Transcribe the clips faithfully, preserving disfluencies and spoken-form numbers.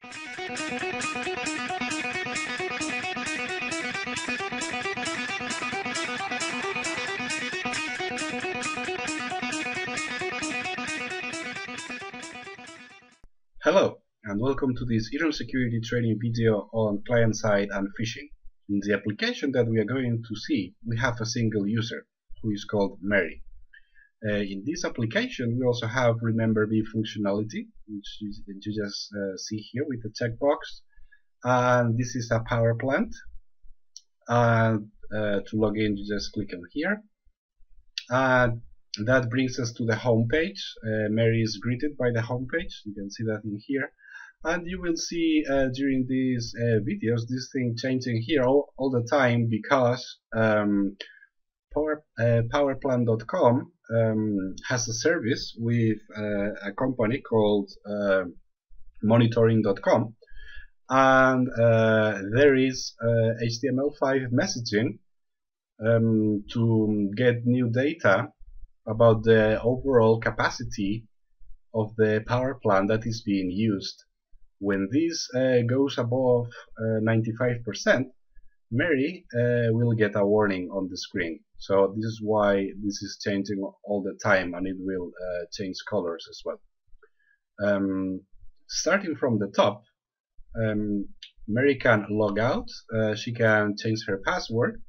Hello, and welcome to this Ethereum security training video on client-side and phishing. In the application that we are going to see, we have a single user who is called Mary. Uh, in this application, we also have Remember Me functionality, which you, you just uh, see here with the checkbox. And this is a power plant. And uh, to log in, you just click on here. And that brings us to the home page. Uh, Mary is greeted by the home page. You can see that in here. And you will see uh, during these uh, videos this thing changing here all, all the time because um, Power, uh, powerplant dot com um, has a service with uh, a company called uh, monitoring dot com, and uh, there is uh, H T M L five messaging um, to get new data about the overall capacity of the power plant that is being used. When this uh, goes above uh, ninety-five percent, Mary uh, will get a warning on the screen. So this is why this is changing all the time, and it will uh, change colors as well. Um, starting from the top, um, Mary can log out. Uh, she can change her password.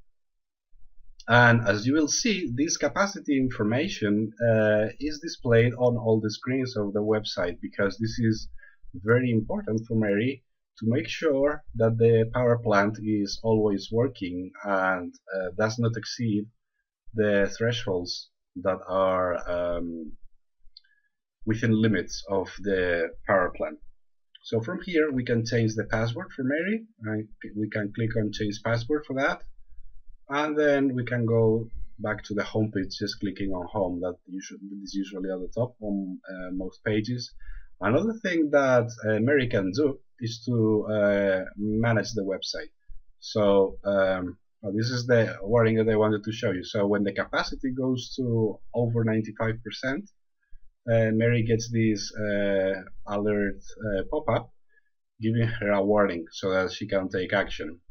And as you will see, this capacity information uh, is displayed on all the screens of the website, because this is very important for Mary to make sure that the power plant is always working and uh, does not exceed the thresholds that are um, within limits of the power plant. So from here we can change the password for Mary. Right? We can click on change password for that, and then we can go back to the home page just clicking on home. That usually is usually at the top on uh, most pages. Another thing that uh, Mary can do is to uh, manage the website. So um, well, this is the warning that I wanted to show you. So when the capacity goes to over ninety-five percent, uh, Mary gets this uh, alert uh, pop-up giving her a warning so that she can take action.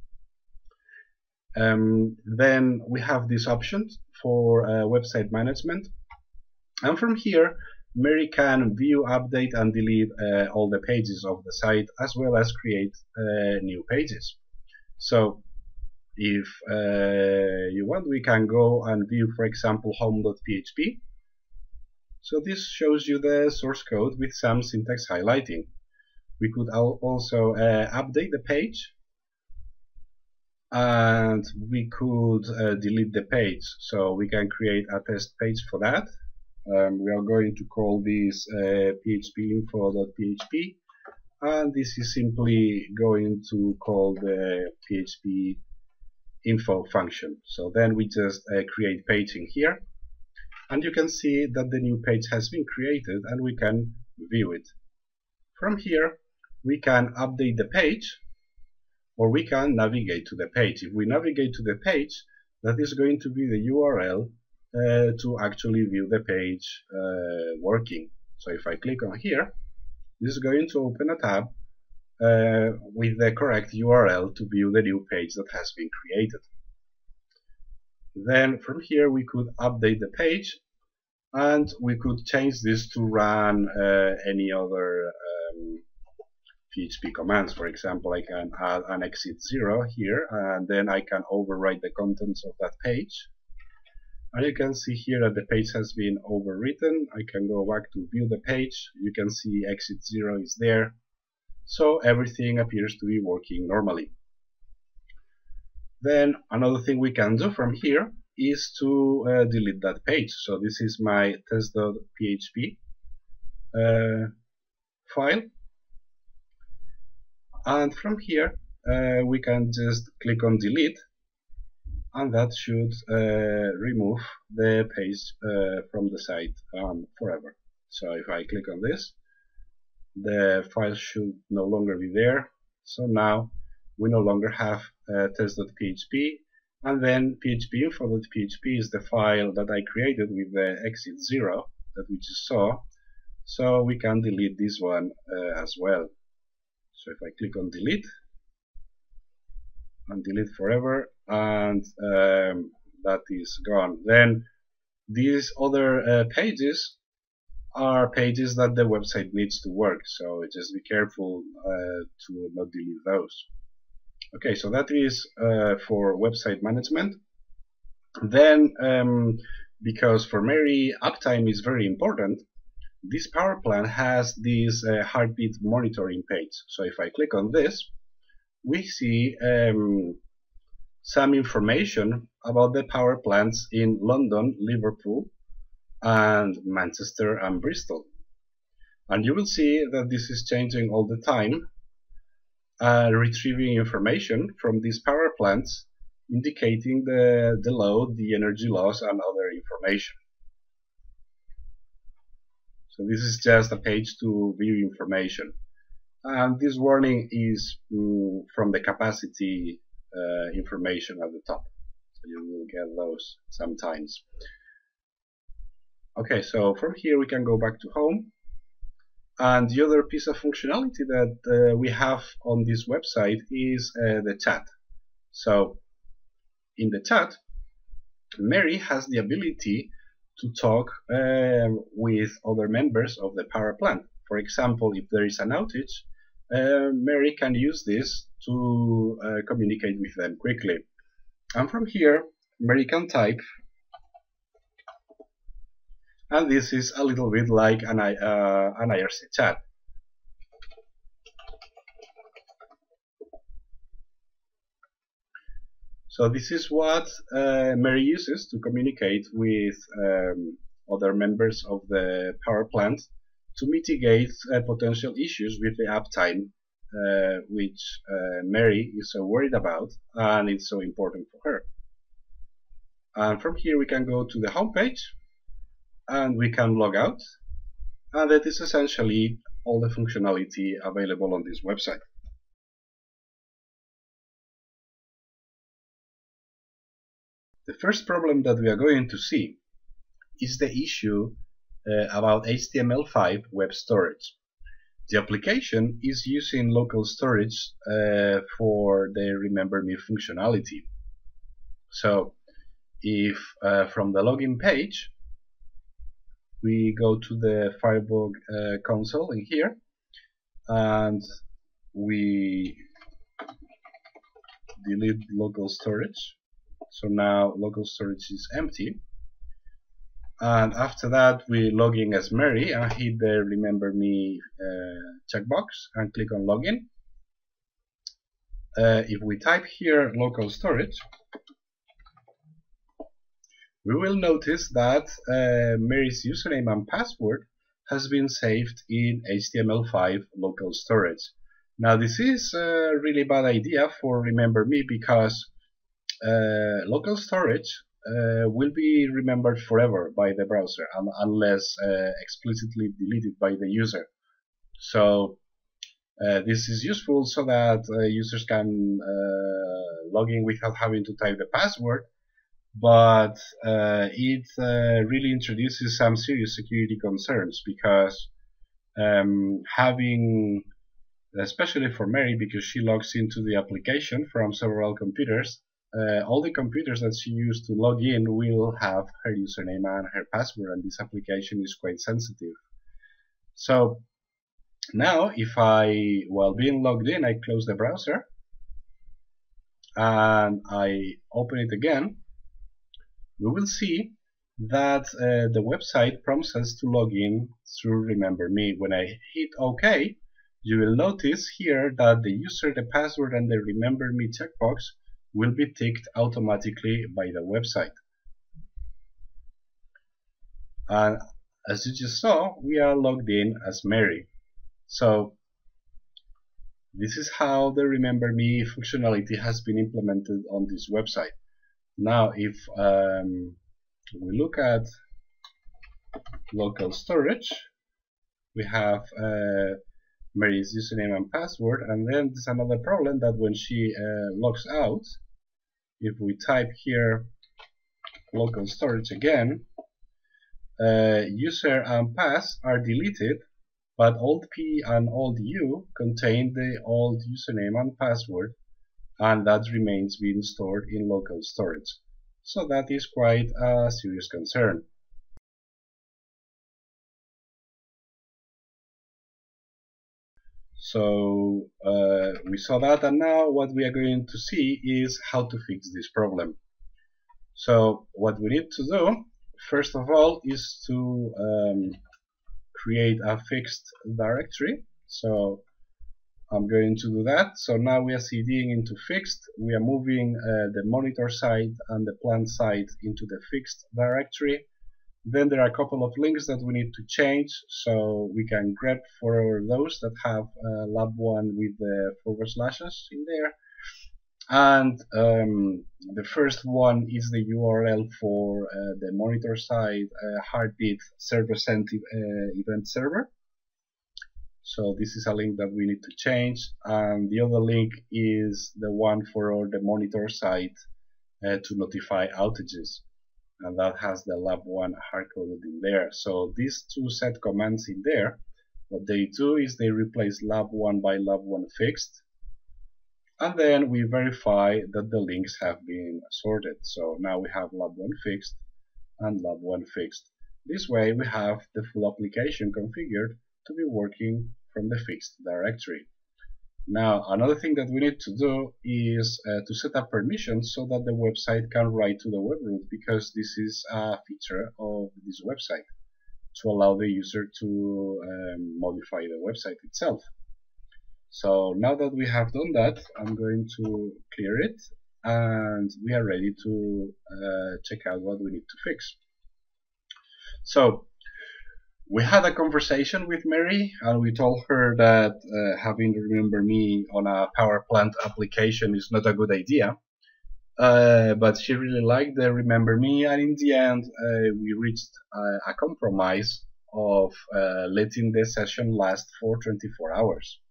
Um, then we have these options for uh, website management, and from here Mary can view, update and delete uh, all the pages of the site, as well as create uh, new pages. So if uh, you want, we can go and view, for example, home dot P H P. So this shows you the source code with some syntax highlighting. We could also uh, update the page, and we could uh, delete the page. So we can create a test page for that. Um, we are going to call this uh, P H P info dot P H P, and this is simply going to call the P H P info function. So then we just uh, create paging here, and you can see that the new page has been created and we can view it. From here we can update the page, or we can navigate to the page. If we navigate to the page, that is going to be the U R L Uh, to actually view the page uh, working. So if I click on here, this is going to open a tab uh, with the correct U R L to view the new page that has been created. Then from here we could update the page, and we could change this to run uh, any other um, P H P commands. For example, I can add an exit zero here, and then I can overwrite the contents of that page. And you can see here that the page has been overwritten. I can go back to view the page. You can see exit zero is there. So everything appears to be working normally. Then another thing we can do from here is to uh, delete that page. So this is my test dot P H P uh, file. And from here uh, we can just click on delete, and that should uh, remove the page uh, from the site um, forever. So if I click on this, the file should no longer be there. So now we no longer have uh, test dot P H P, and then P H P info dot P H P is the file that I created with the exit zero that we just saw. So we can delete this one uh, as well. So if I click on delete and delete forever, and um, that is gone, then these other uh, pages are pages that the website needs to work, so just be careful uh, to not delete those. Okay, so that is uh, for website management. Then, um, because for Mary uptime is very important, this power plant has this uh, heartbeat monitoring page. So if I click on this, we see um, some information about the power plants in London, Liverpool, and Manchester and Bristol. And you will see that this is changing all the time, uh, retrieving information from these power plants, indicating the, the load, the energy loss, and other information. So this is just a page to view information. And this warning is mm, from the capacity uh, information at the top. So you will get those sometimes. Okay, so from here we can go back to home. And the other piece of functionality that uh, we have on this website is uh, the chat. So in the chat, Mary has the ability to talk uh, with other members of the power plant. For example, if there is an outage, uh, Mary can use this to uh, communicate with them quickly. And from here, Mary can type, and this is a little bit like an, uh, an I R C chat. So this is what uh, Mary uses to communicate with um, other members of the power plant to mitigate uh, potential issues with the uptime, uh, which uh, Mary is so worried about and it's so important for her. And from here we can go to the home page and we can log out, and that is essentially all the functionality available on this website. The first problem that we are going to see is the issue uh, about H T M L five web storage. The application is using local storage uh, for the Remember Me functionality. So if uh, from the login page we go to the Firebug uh, console in here and we delete local storage. So now local storage is empty, and after that we log in as Mary and hit the Remember Me uh, checkbox and click on login. Uh, if we type here local storage, we will notice that uh, Mary's username and password has been saved in H T M L five local storage. Now this is a really bad idea for Remember Me because Uh, local storage uh, will be remembered forever by the browser um, unless uh, explicitly deleted by the user. So uh, this is useful so that uh, users can uh, log in without having to type the password, but uh, it uh, really introduces some serious security concerns because um, having, especially for Mary, because she logs into the application from several computers, Uh, all the computers that she used to log in will have her username and her password, and this application is quite sensitive. So now if I, while being logged in, I close the browser and I open it again, we will see that uh, the website prompts us to log in through Remember Me. When I hit OK, you will notice here that the user, the password, and the Remember Me checkbox will be ticked automatically by the website. And as you just saw, we are logged in as Mary. So this is how the Remember Me functionality has been implemented on this website. Now if um, we look at local storage, we have uh, Mary's username and password, and then there's another problem that when she uh, logs out, if we type here local storage again, uh, user and pass are deleted, but old P and old U contain the old username and password, and that remains being stored in local storage. So that is quite a serious concern. So uh, we saw that, and now what we are going to see is how to fix this problem. So what we need to do, first of all, is to um, create a fixed directory. So I'm going to do that. So now we are cding into fixed. We are moving uh, the monitor side and the plant side into the fixed directory. Then there are a couple of links that we need to change, so we can grep for those that have uh, lab one with the forward slashes in there. And um, the first one is the U R L for uh, the monitor side uh, heartbeat server sent uh, event server. So this is a link that we need to change, and the other link is the one for the monitor side uh, to notify outages, and that has the lab one hard-coded in there. So these two set commands in there, what they do is they replace lab one by lab one fixed, and then we verify that the links have been sorted. So now we have lab one fixed and lab one fixed. This way we have the full application configured to be working from the fixed directory. Now another thing that we need to do is uh, to set up permissions so that the website can write to the web root, because this is a feature of this website to allow the user to um, modify the website itself. So now that we have done that, I'm going to clear it, and we are ready to uh, check out what we need to fix. So we had a conversation with Mary, and we told her that uh, having Remember Me on a power plant application is not a good idea. Uh, but she really liked the Remember Me, and in the end uh, we reached a, a compromise of uh, letting the session last for twenty-four hours.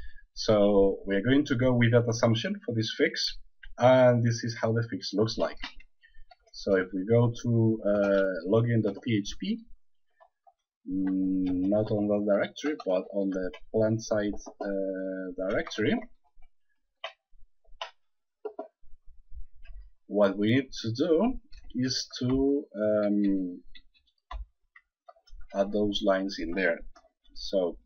So we are going to go with that assumption for this fix, and this is how the fix looks like. So if we go to uh, login dot P H P, not on the directory but on the plant side uh, directory, what we need to do is to um, add those lines in there. So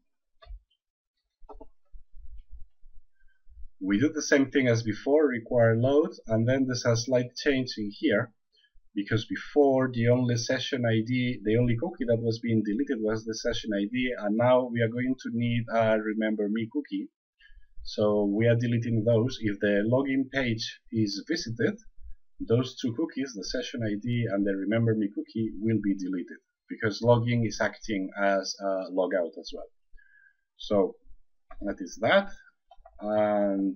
we do the same thing as before, require load, and then there's a slight change in here, because before the only session I D, the only cookie that was being deleted was the session I D, and now we are going to need a Remember Me cookie. So we are deleting those. If the login page is visited, those two cookies, the session I D and the Remember Me cookie, will be deleted, because logging is acting as a logout as well. So that is that, and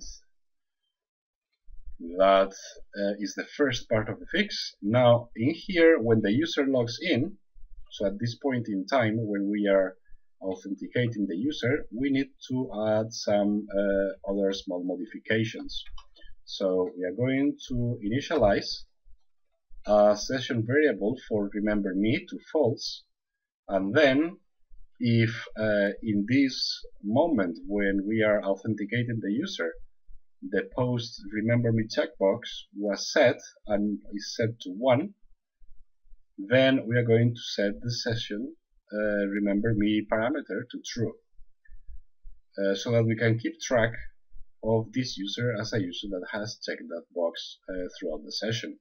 that uh, is the first part of the fix. Now in here, when the user logs in, so at this point in time when we are authenticating the user, we need to add some uh, other small modifications. So we are going to initialize a session variable for Remember Me to false, and then if uh, in this moment when we are authenticating the user, the post Remember Me checkbox was set and is set to one, then we are going to set the session uh, Remember Me parameter to true, uh, so that we can keep track of this user as a user that has checked that box uh, throughout the session.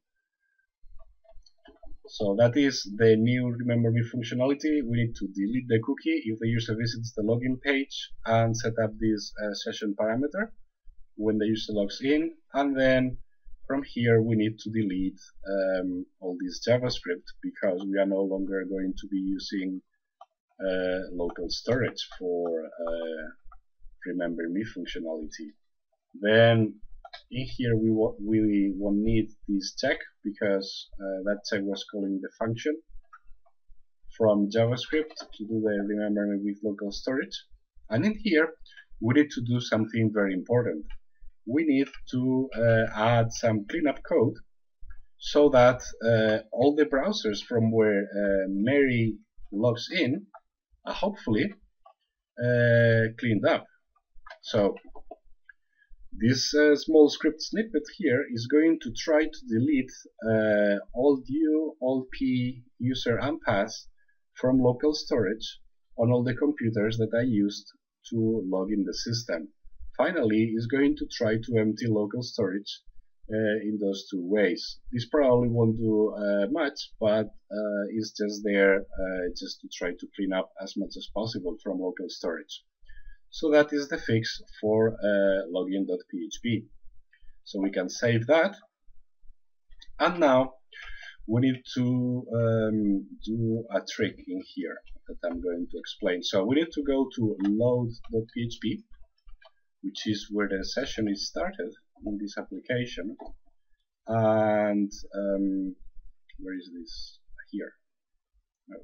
So that is the new Remember Me functionality. We need to delete the cookie if the user visits the login page and set up this uh, session parameter when the user logs in, and then from here we need to delete um, all this JavaScript, because we are no longer going to be using uh, local storage for uh, Remember Me functionality. Then in here we, we won't need this check, because uh, that check was calling the function from JavaScript to do the Remember Me with local storage. And in here we need to do something very important. We need to uh, add some cleanup code so that uh, all the browsers from where uh, Mary logs in, uh, hopefully uh, cleaned up. So this uh, small script snippet here is going to try to delete uh, all U, all P, user and pass from local storage on all the computers that I used to log in the system. Finally, it's going to try to empty local storage uh, in those two ways. This probably won't do uh, much, but uh, it's just there uh, just to try to clean up as much as possible from local storage. So that is the fix for uh, login dot P H P. So we can save that. And now we need to um, do a trick in here that I'm going to explain. So we need to go to load dot P H P, which is where the session is started in this application. And um, where is this? Here. No.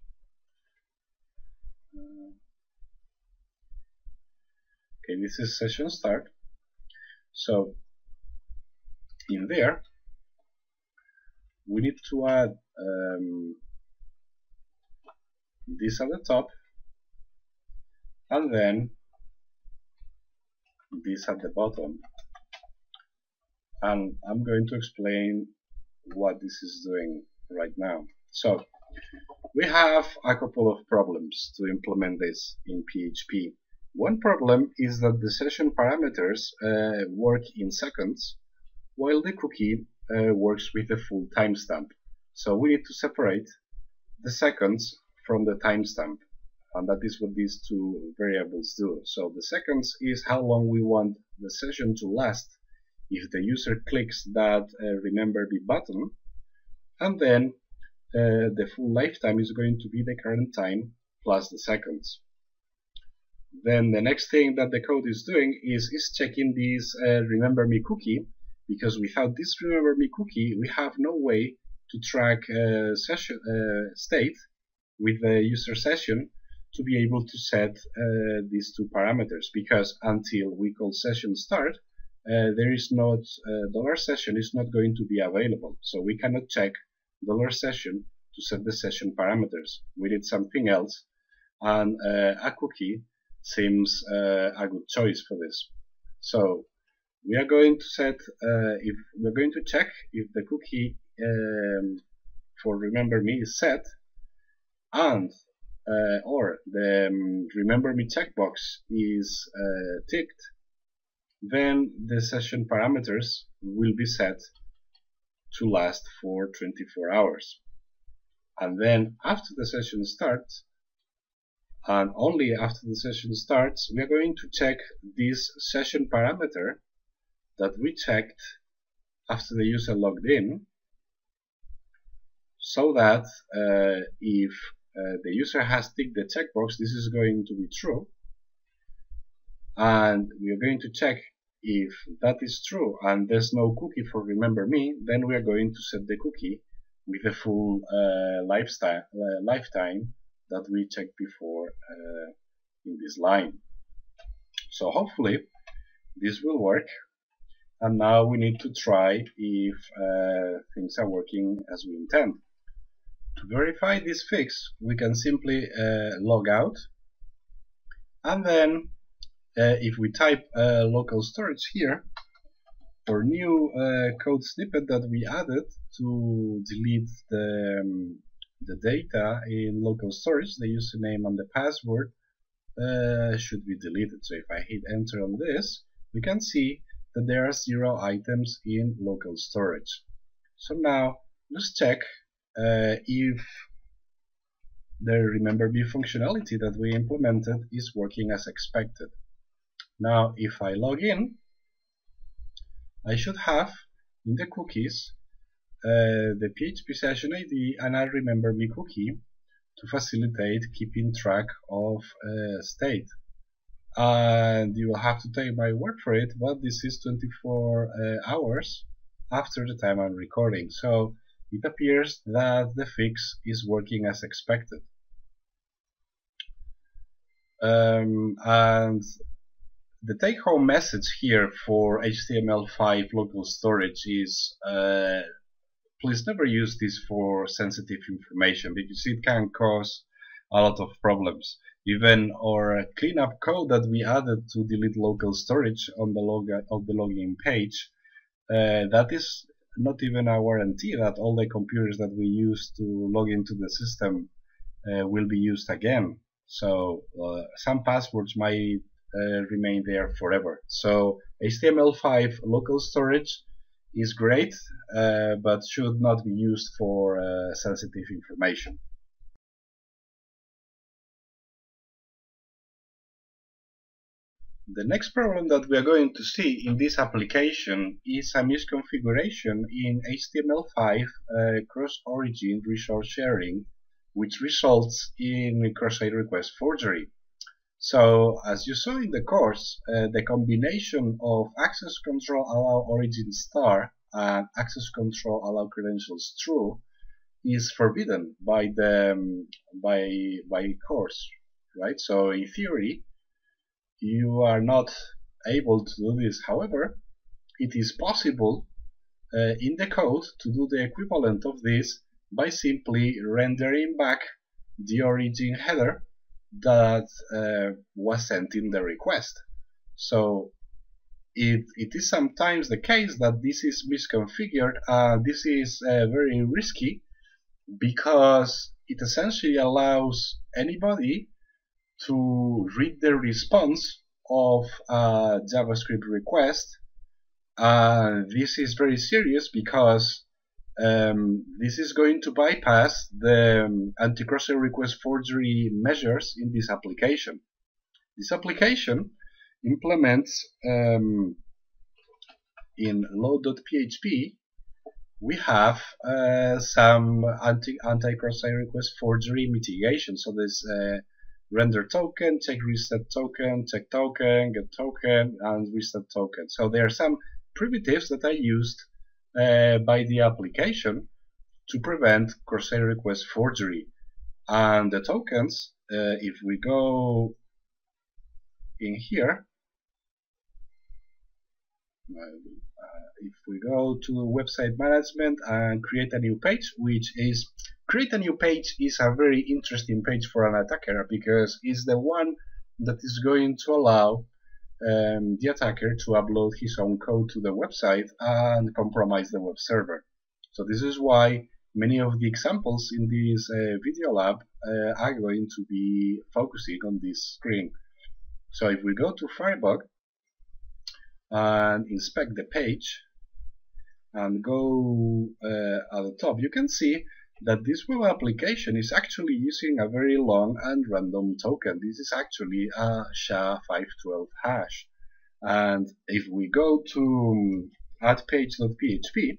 Uh, okay, this is session start. So in there, we need to add um, this at the top, and then this at the bottom. And I'm going to explain what this is doing right now. So we have a couple of problems to implement this in P H P. One problem is that the session parameters uh, work in seconds, while the cookie uh, works with a full timestamp. So we need to separate the seconds from the timestamp, and that is what these two variables do. So the seconds is how long we want the session to last if the user clicks that uh, remember me button, and then uh, the full lifetime is going to be the current time plus the seconds. Then the next thing that the code is doing is, is checking this uh, remember me cookie, because without this remember me cookie we have no way to track uh, session uh, state with the user session to be able to set uh, these two parameters, because until we call session start uh, there is not uh, dollar session is not going to be available, so we cannot check dollar session to set the session parameters. We need something else, and uh, a cookie seems uh, a good choice for this. So we are going to set uh, if we're going to check if the cookie um, for remember me is set, and uh, or the um, remember me checkbox is uh, ticked, then the session parameters will be set to last for twenty-four hours. And then after the session starts, and only after the session starts, we are going to check this session parameter that we checked after the user logged in, so that uh, if uh, the user has ticked the checkbox, this is going to be true, and we are going to check if that is true and there's no cookie for remember me, then we are going to set the cookie with the full uh, lifestyle, uh, lifetime that we checked before uh, in this line. So hopefully this will work, and now we need to try if uh, things are working as we intend. To verify this fix, we can simply uh, log out, and then uh, if we type uh, local storage here, for new uh, code snippet that we added to delete the, um, the data in local storage, the username and the password uh, should be deleted. So if I hit enter on this, we can see that there are zero items in local storage. So now let's check uh, if the remember me functionality that we implemented is working as expected. Now if I log in, I should have in the cookies uh, the P H P session I D and a remember me cookie to facilitate keeping track of uh, state. And you will have to take my word for it, but this is twenty-four uh, hours after the time I'm recording, so it appears that the fix is working as expected. Um, and the take-home message here for H T M L five local storage is uh, please never use this for sensitive information, because it can cause a lot of problems. Even our cleanup code that we added to delete local storage on the log of the login page, uh, that is not even a guarantee that all the computers that we use to log into the system uh, will be used again. So uh, some passwords might uh, remain there forever. So H T M L five local storage is great, uh, but should not be used for uh, sensitive information. The next problem that we are going to see in this application is a misconfiguration in H T M L five uh, cross-origin resource sharing, which results in cross-site request forgery. So, as you saw in the course, uh, the combination of access control allow origin star and access control allow credentials true is forbidden by the um, by by course, right? So, in theory, you are not able to do this. However, it is possible uh, in the code to do the equivalent of this by simply rendering back the origin header that uh, was sent in the request. So it, it is sometimes the case that this is misconfigured. Uh, this is uh, very risky because it essentially allows anybody to read the response of a JavaScript request. Uh, this is very serious because um, this is going to bypass the um, anti-cross-site request forgery measures in this application. This application implements um, in load.php we have uh, some anti anti-cross-site request forgery mitigation. So there's uh, render token, check reset token, check token, get token, and reset token. So there are some primitives that are used uh, by the application to prevent cross-site request forgery. And the tokens, uh, if we go in here, uh, if we go to website management and create a new page, which is create a new page is a very interesting page for an attacker because it's the one that is going to allow um, the attacker to upload his own code to the website and compromise the web server. So this is why many of the examples in this uh, video lab uh, are going to be focusing on this screen. So if we go to Firebug and inspect the page and go uh, at the top, you can see that this web application is actually using a very long and random token. This is actually a S H A five twelve hash. And if we go to add page.php,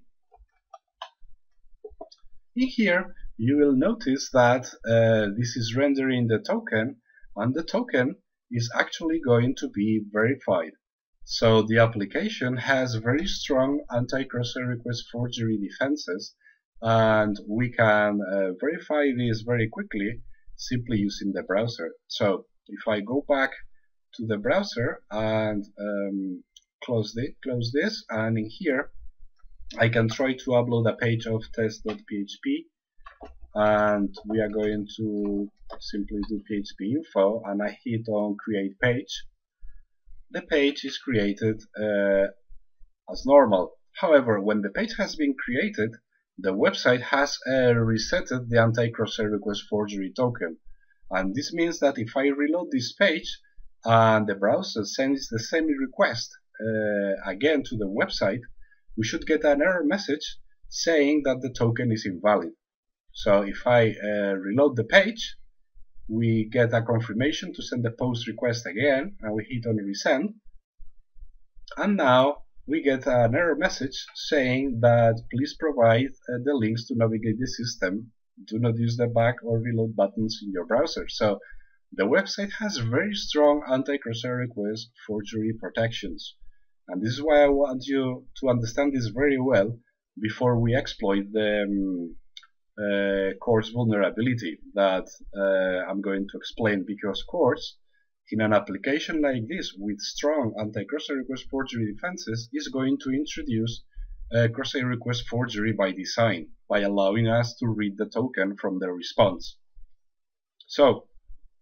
in here you will notice that uh, this is rendering the token, and the token is actually going to be verified. So the application has very strong anti-cross-site request forgery defenses, and we can uh, verify this very quickly simply using the browser. So if I go back to the browser and um, close, the, close this, and in here I can try to upload a page of test.php, and we are going to simply do php info, and I hit on create page. The page is created uh, as normal. However, when the page has been created, the website has uh, resetted the anti-cross-site request forgery token. And this means that if I reload this page and the browser sends the same request uh, again to the website, we should get an error message saying that the token is invalid. So if I uh, reload the page, we get a confirmation to send the post request again, and we hit on resend. And now we get an error message saying that please provide uh, the links to navigate the system. Do not use the back or reload buttons in your browser. So the website has very strong anti-cross-site request forgery protections. And this is why I want you to understand this very well before we exploit the um, uh, course vulnerability that uh, I'm going to explain, because course in an application like this with strong anti-cross-site request forgery defenses is going to introduce uh, cross-site request forgery by design, by allowing us to read the token from the response. So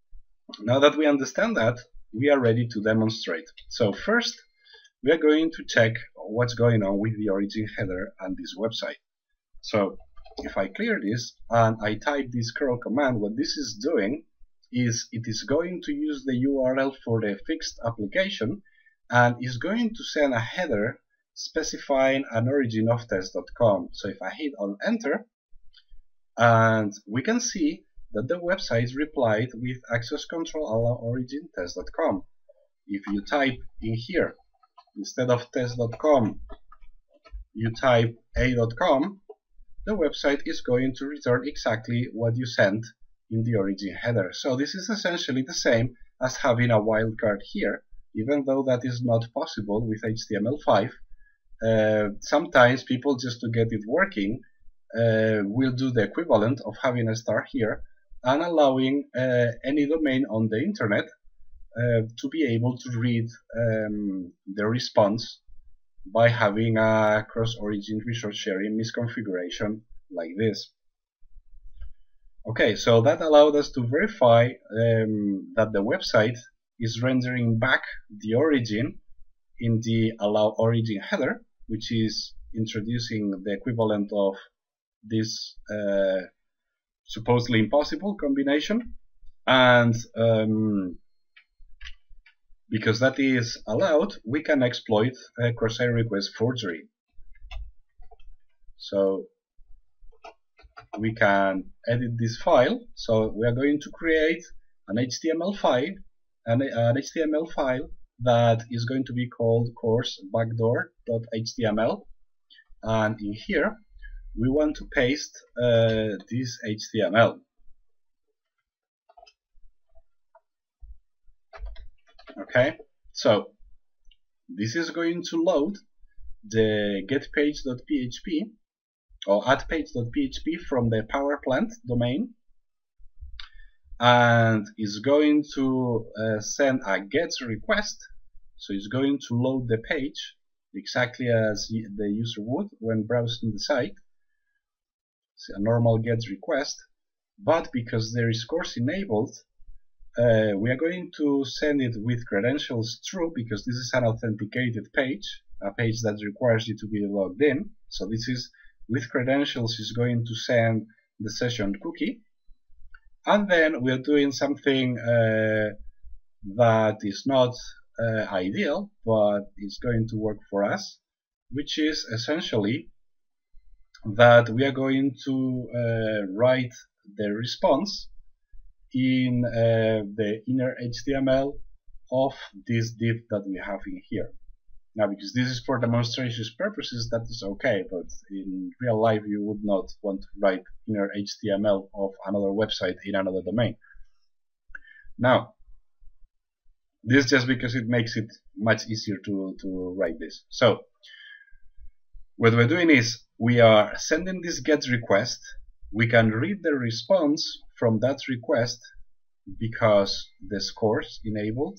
Now that we understand that, we are ready to demonstrate. So first, we are going to check what's going on with the origin header and this website. So if I clear this and I type this curl command, what this is doing is it is going to use the U R L for the fixed application and is going to send a header specifying an origin of test dot com. So if I hit on enter, and we can see that the website replied with access control allow origin test dot com. If you type in here, instead of test dot com, you type a dot com, the website is going to return exactly what you sent in the origin header. So this is essentially the same as having a wildcard here, even though that is not possible with H T M L five. Uh, sometimes people, just to get it working, uh, will do the equivalent of having a star here and allowing uh, any domain on the internet uh, to be able to read um, the response by having a cross-origin resource sharing misconfiguration like this. Okay, so that allowed us to verify um, that the website is rendering back the origin in the allow origin header, which is introducing the equivalent of this uh, supposedly impossible combination, and um, because that is allowed, we can exploit uh, cross-site request forgery. So we can edit this file. So we are going to create an H T M L file, an, an H T M L file that is going to be called course backdoor dot H T M L, and in here we want to paste uh, this H T M L. Okay, so this is going to load the getPage.php or addPage.php from the power plant domain, and is going to uh, send a get request. So it's going to load the page exactly as the user would when browsing the site. It's a normal get request, but because there is course enabled, Uh, we are going to send it with credentials true, because this is an authenticated page, a page that requires you to be logged in. So this is with credentials is going to send the session cookie, and then we are doing something uh, that is not uh, ideal, but is going to work for us, which is essentially that we are going to uh, write the response in uh, the inner H T M L of this div that we have in here. Now, because this is for demonstration purposes, that is okay, but in real life you would not want to write inner H T M L of another website in another domain. Now, this is just because it makes it much easier to, to write this. So, what we're doing is we are sending this get request. We can read the response from that request because the course enabled.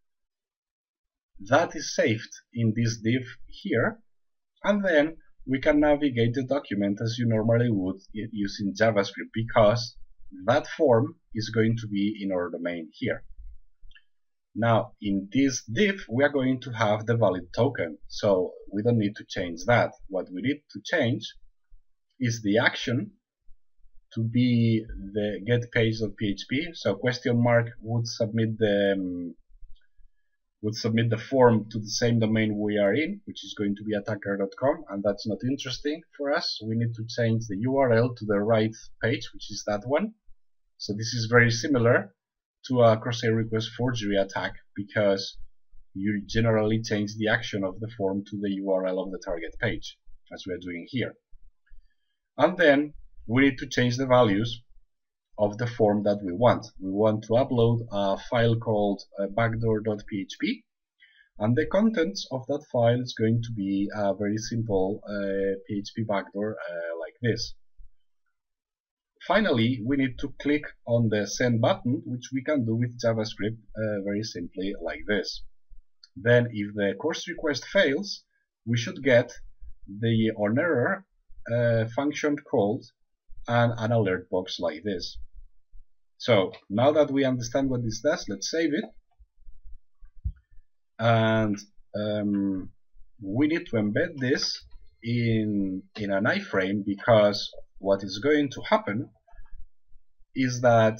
That is saved in this div here, and then we can navigate the document as you normally would using JavaScript, because that form is going to be in our domain here. Now, in this div we are going to have the valid token, so we don't need to change that. What we need to change is the action to be the getPage.php. So question mark would submit the um, would submit the form to the same domain we are in, which is going to be attacker dot com, and that's not interesting for us. We need to change the U R L to the right page, which is that one. So this is very similar to a cross-site request forgery attack, because you generally change the action of the form to the U R L of the target page, as we are doing here. And then we need to change the values of the form that we want. We want to upload a file called uh, backdoor dot P H P, and the contents of that file is going to be a very simple uh, P H P backdoor uh, like this. Finally, we need to click on the send button, which we can do with JavaScript uh, very simply like this. Then if the course request fails, we should get the on error uh, function called and an alert box like this. So now that we understand what this does, let's save it. And um, we need to embed this in, in an iframe, because what is going to happen is that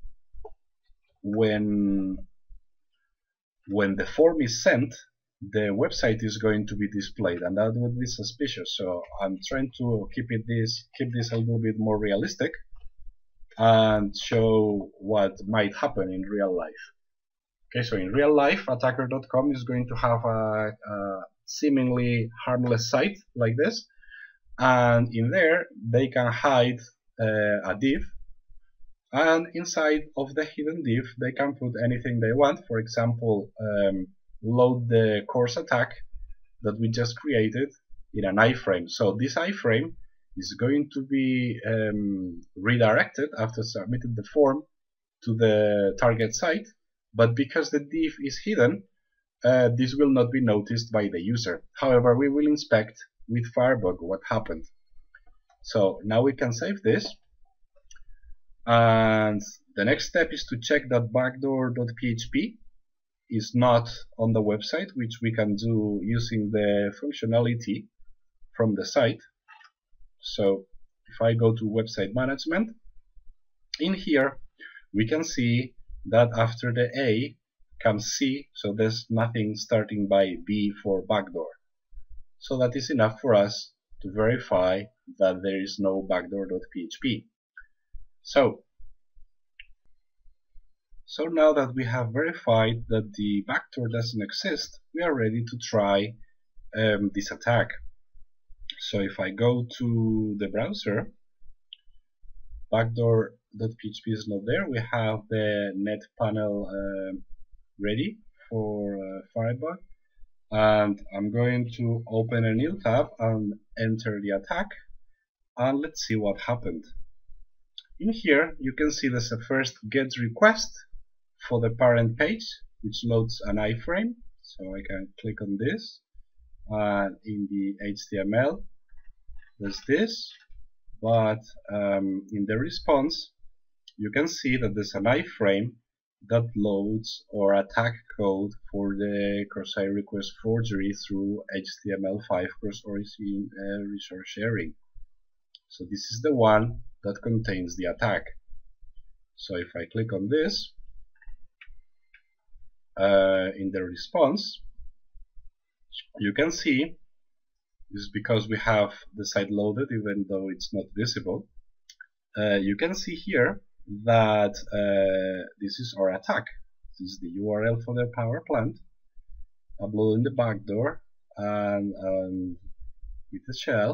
when, when the form is sent, the website is going to be displayed, and that would be suspicious. So I'm trying to keep it this keep this a little bit more realistic and show what might happen in real life. Okay, so in real life, attacker dot com is going to have a, a seemingly harmless site like this, and in there they can hide uh, a div, and inside of the hidden div they can put anything they want. For example, um, load the course attack that we just created in an iframe. So this iframe is going to be um, redirected after submitting the form to the target site, but because the div is hidden, uh, this will not be noticed by the user. However, we will inspect with Firebug what happened. So now we can save this, and the next step is to check that backdoor dot P H P is not on the website, which we can do using the functionality from the site. So if I go to website management, in here we can see that after the A comes C, so there's nothing starting by B for backdoor. So that is enough for us to verify that there is no backdoor dot P H P. So So now that we have verified that the backdoor doesn't exist, we are ready to try um, this attack. So if I go to the browser, backdoor dot P H P is not there. We have the net panel uh, ready for uh, Firebug, and I'm going to open a new tab and enter the attack, and let's see what happened. In here you can see there's a first get request for the parent page, which loads an iframe. So I can click on this, and in the H T M L there's this, but um, in the response you can see that there's an iframe that loads or attack code for the cross-site request forgery through H T M L five cross-origin uh, resource sharing. So this is the one that contains the attack. So if I click on this, Uh, in the response, you can see this is because we have the site loaded, even though it's not visible. Uh, you can see here that uh, this is our attack. This is the U R L for the power plant, uploading the backdoor and um, with the shell.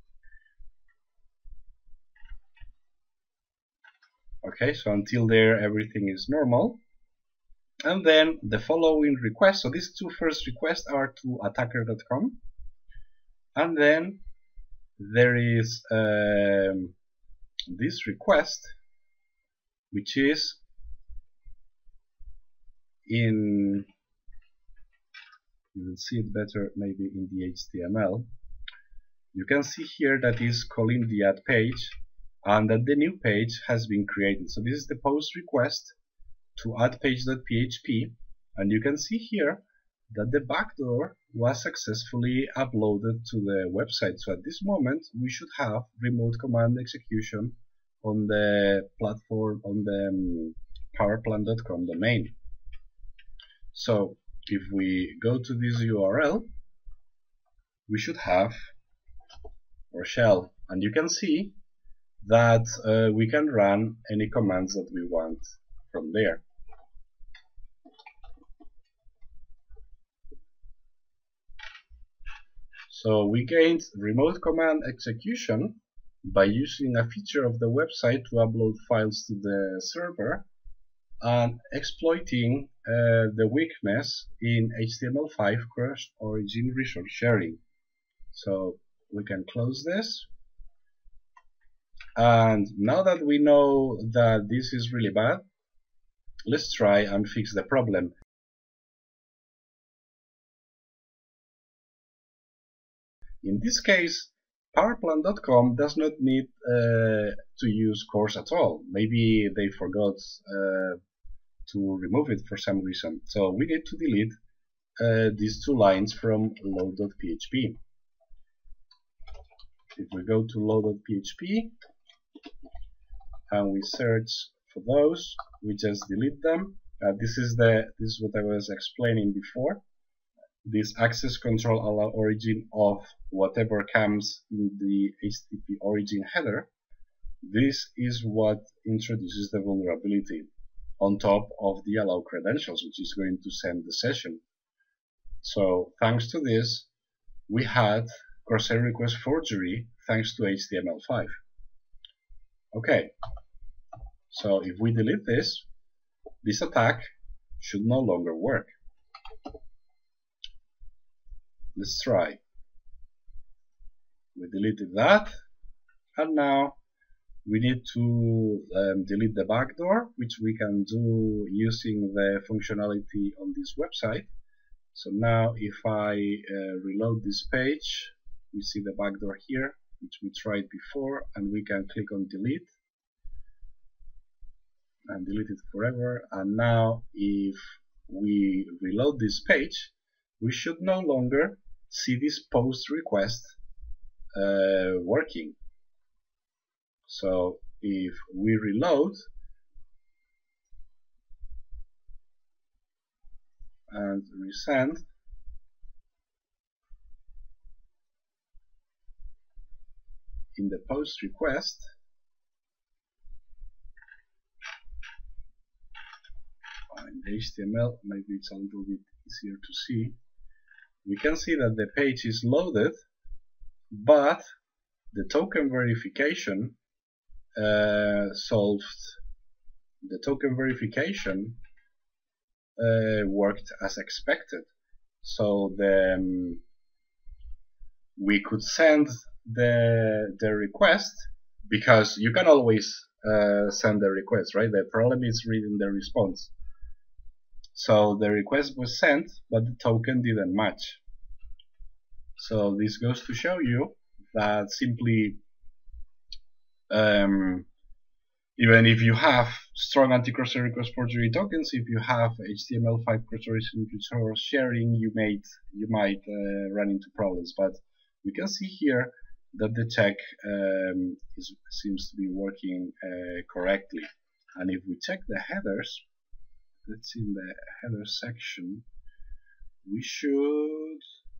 Okay, so until there everything is normal. And then the following requests, so these two first requests are to attacker dot com, and then there is um, this request, which is in, you will see it better maybe in the H T M L. You can see here that is calling the add page, and that the new page has been created. So this is the post request to add page dot P H P, and you can see here that the backdoor was successfully uploaded to the website. So at this moment we should have remote command execution on the platform, on the um, powerplant dot com domain. So if we go to this U R L, we should have our shell, and you can see that uh, we can run any commands that we want from there. So we gained remote command execution by using a feature of the website to upload files to the server and exploiting uh, the weakness in H T M L five cross-origin resource sharing. So we can close this. And now that we know that this is really bad, let's try and fix the problem. In this case, Powerplan dot com does not need uh, to use CORS at all. Maybe they forgot uh, to remove it for some reason. So we need to delete uh, these two lines from load dot P H P. If we go to load dot P H P and we search for those, we just delete them. Uh, this is the this is what I was explaining before. This access control allow origin of whatever comes in the H T T P origin header. This is what introduces the vulnerability on top of the allow credentials, which is going to send the session. So thanks to this, we had cross-site request forgery thanks to H T M L five. Okay, so if we delete this, this attack should no longer work. Let's try. We deleted that, and now we need to um, delete the backdoor, which we can do using the functionality on this website. So now if I uh, reload this page, we see the backdoor here, which we tried before, and we can click on delete and delete it forever. And now if we reload this page, we should no longer see this post request uh, working. So if we reload and resend, in the post request, in the H T M L, maybe it's a little bit easier to see, we can see that the page is loaded, but the token verification uh, solved. The token verification uh, worked as expected. So the um, we could send the the request, because you can always uh, send the request, right? The problem is reading the response. So the request was sent, but the token didn't match. So this goes to show you that simply, um, even if you have strong anti-cross-site request forgery tokens, if you have H T M L five cross-origin resource sharing, you might you might uh, run into problems. But we can see here that the check um, is, seems to be working uh, correctly. And if we check the headers, let's see, in the header section, we should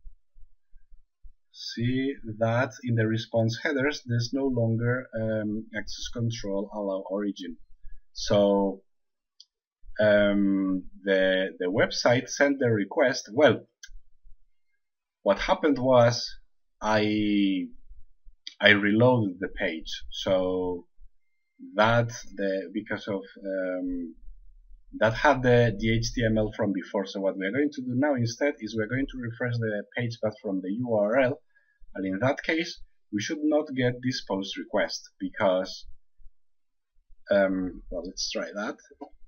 see that in the response headers there's no longer um, access control allow origin. So um, the the website sent the request. Well, what happened was I I reloaded the page, so that the because of um, that had the, the H T M L from before. So what we're going to do now instead is we're going to refresh the page path from the U R L, and in that case we should not get this post request, because um, well, let's try that,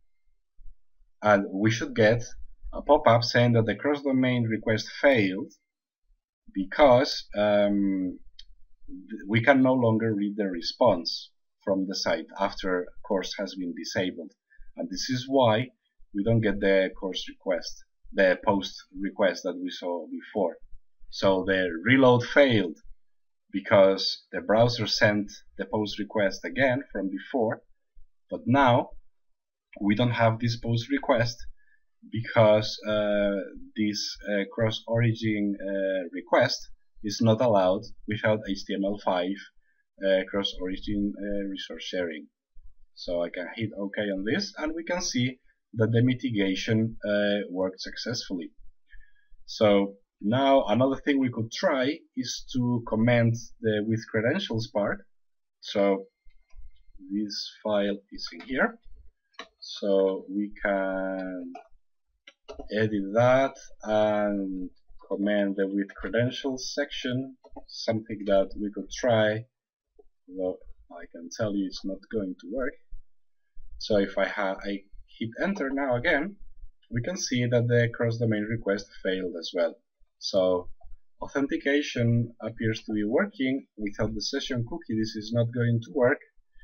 and we should get a pop-up saying that the cross-domain request failed because um, we can no longer read the response from the site after CORS has been disabled. And this is why we don't get the CORS request, the post request that we saw before. So the reload failed because the browser sent the post request again from before, but now we don't have this post request because uh, this uh, cross-origin uh, request is not allowed without H T M L five uh, cross-origin uh, resource sharing. So I can hit OK on this, and we can see that the mitigation uh, worked successfully. So now another thing we could try is to comment the with credentials part. So this file is in here, so we can edit that and comment the with credentials section, something that we could try, though I can tell you it's not going to work. So if I, ha I hit enter now again, we can see that the cross-domain request failed as well. So authentication appears to be working. Without the session cookie, this is not going to work,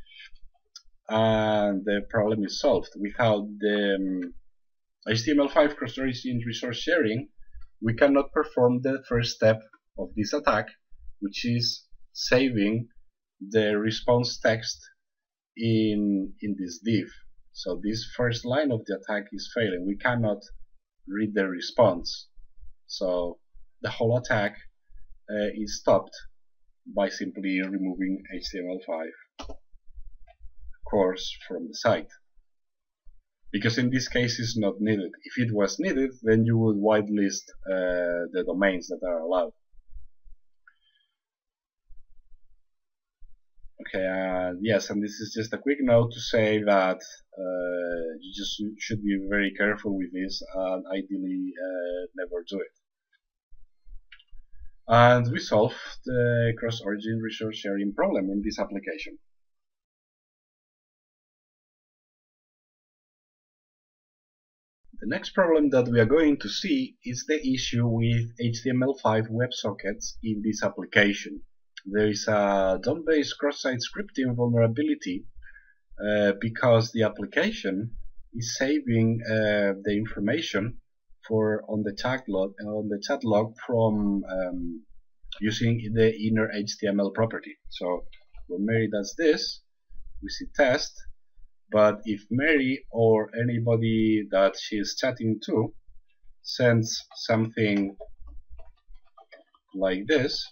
and the problem is solved. Without the um, H T M L five cross-origin resource sharing, we cannot perform the first step of this attack, which is saving the response text in in this div. So this first line of the attack is failing. We cannot read the response. So the whole attack uh, is stopped by simply removing H T M L five course from the site. Because in this case it's not needed. If it was needed, then you would whitelist uh, the domains that are allowed. Okay, uh, yes, and this is just a quick note to say that uh, you just should be very careful with this and ideally uh, never do it. And we solved the cross-origin resource sharing problem in this application. The next problem that we are going to see is the issue with H T M L five WebSockets in this application. There is a D O M-based cross-site scripting vulnerability uh, because the application is saving uh, the information for on the tag log on the chat log from um, using the inner H T M L property. So when Mary does this, we see test. But if Mary or anybody that she is chatting to sends something like this,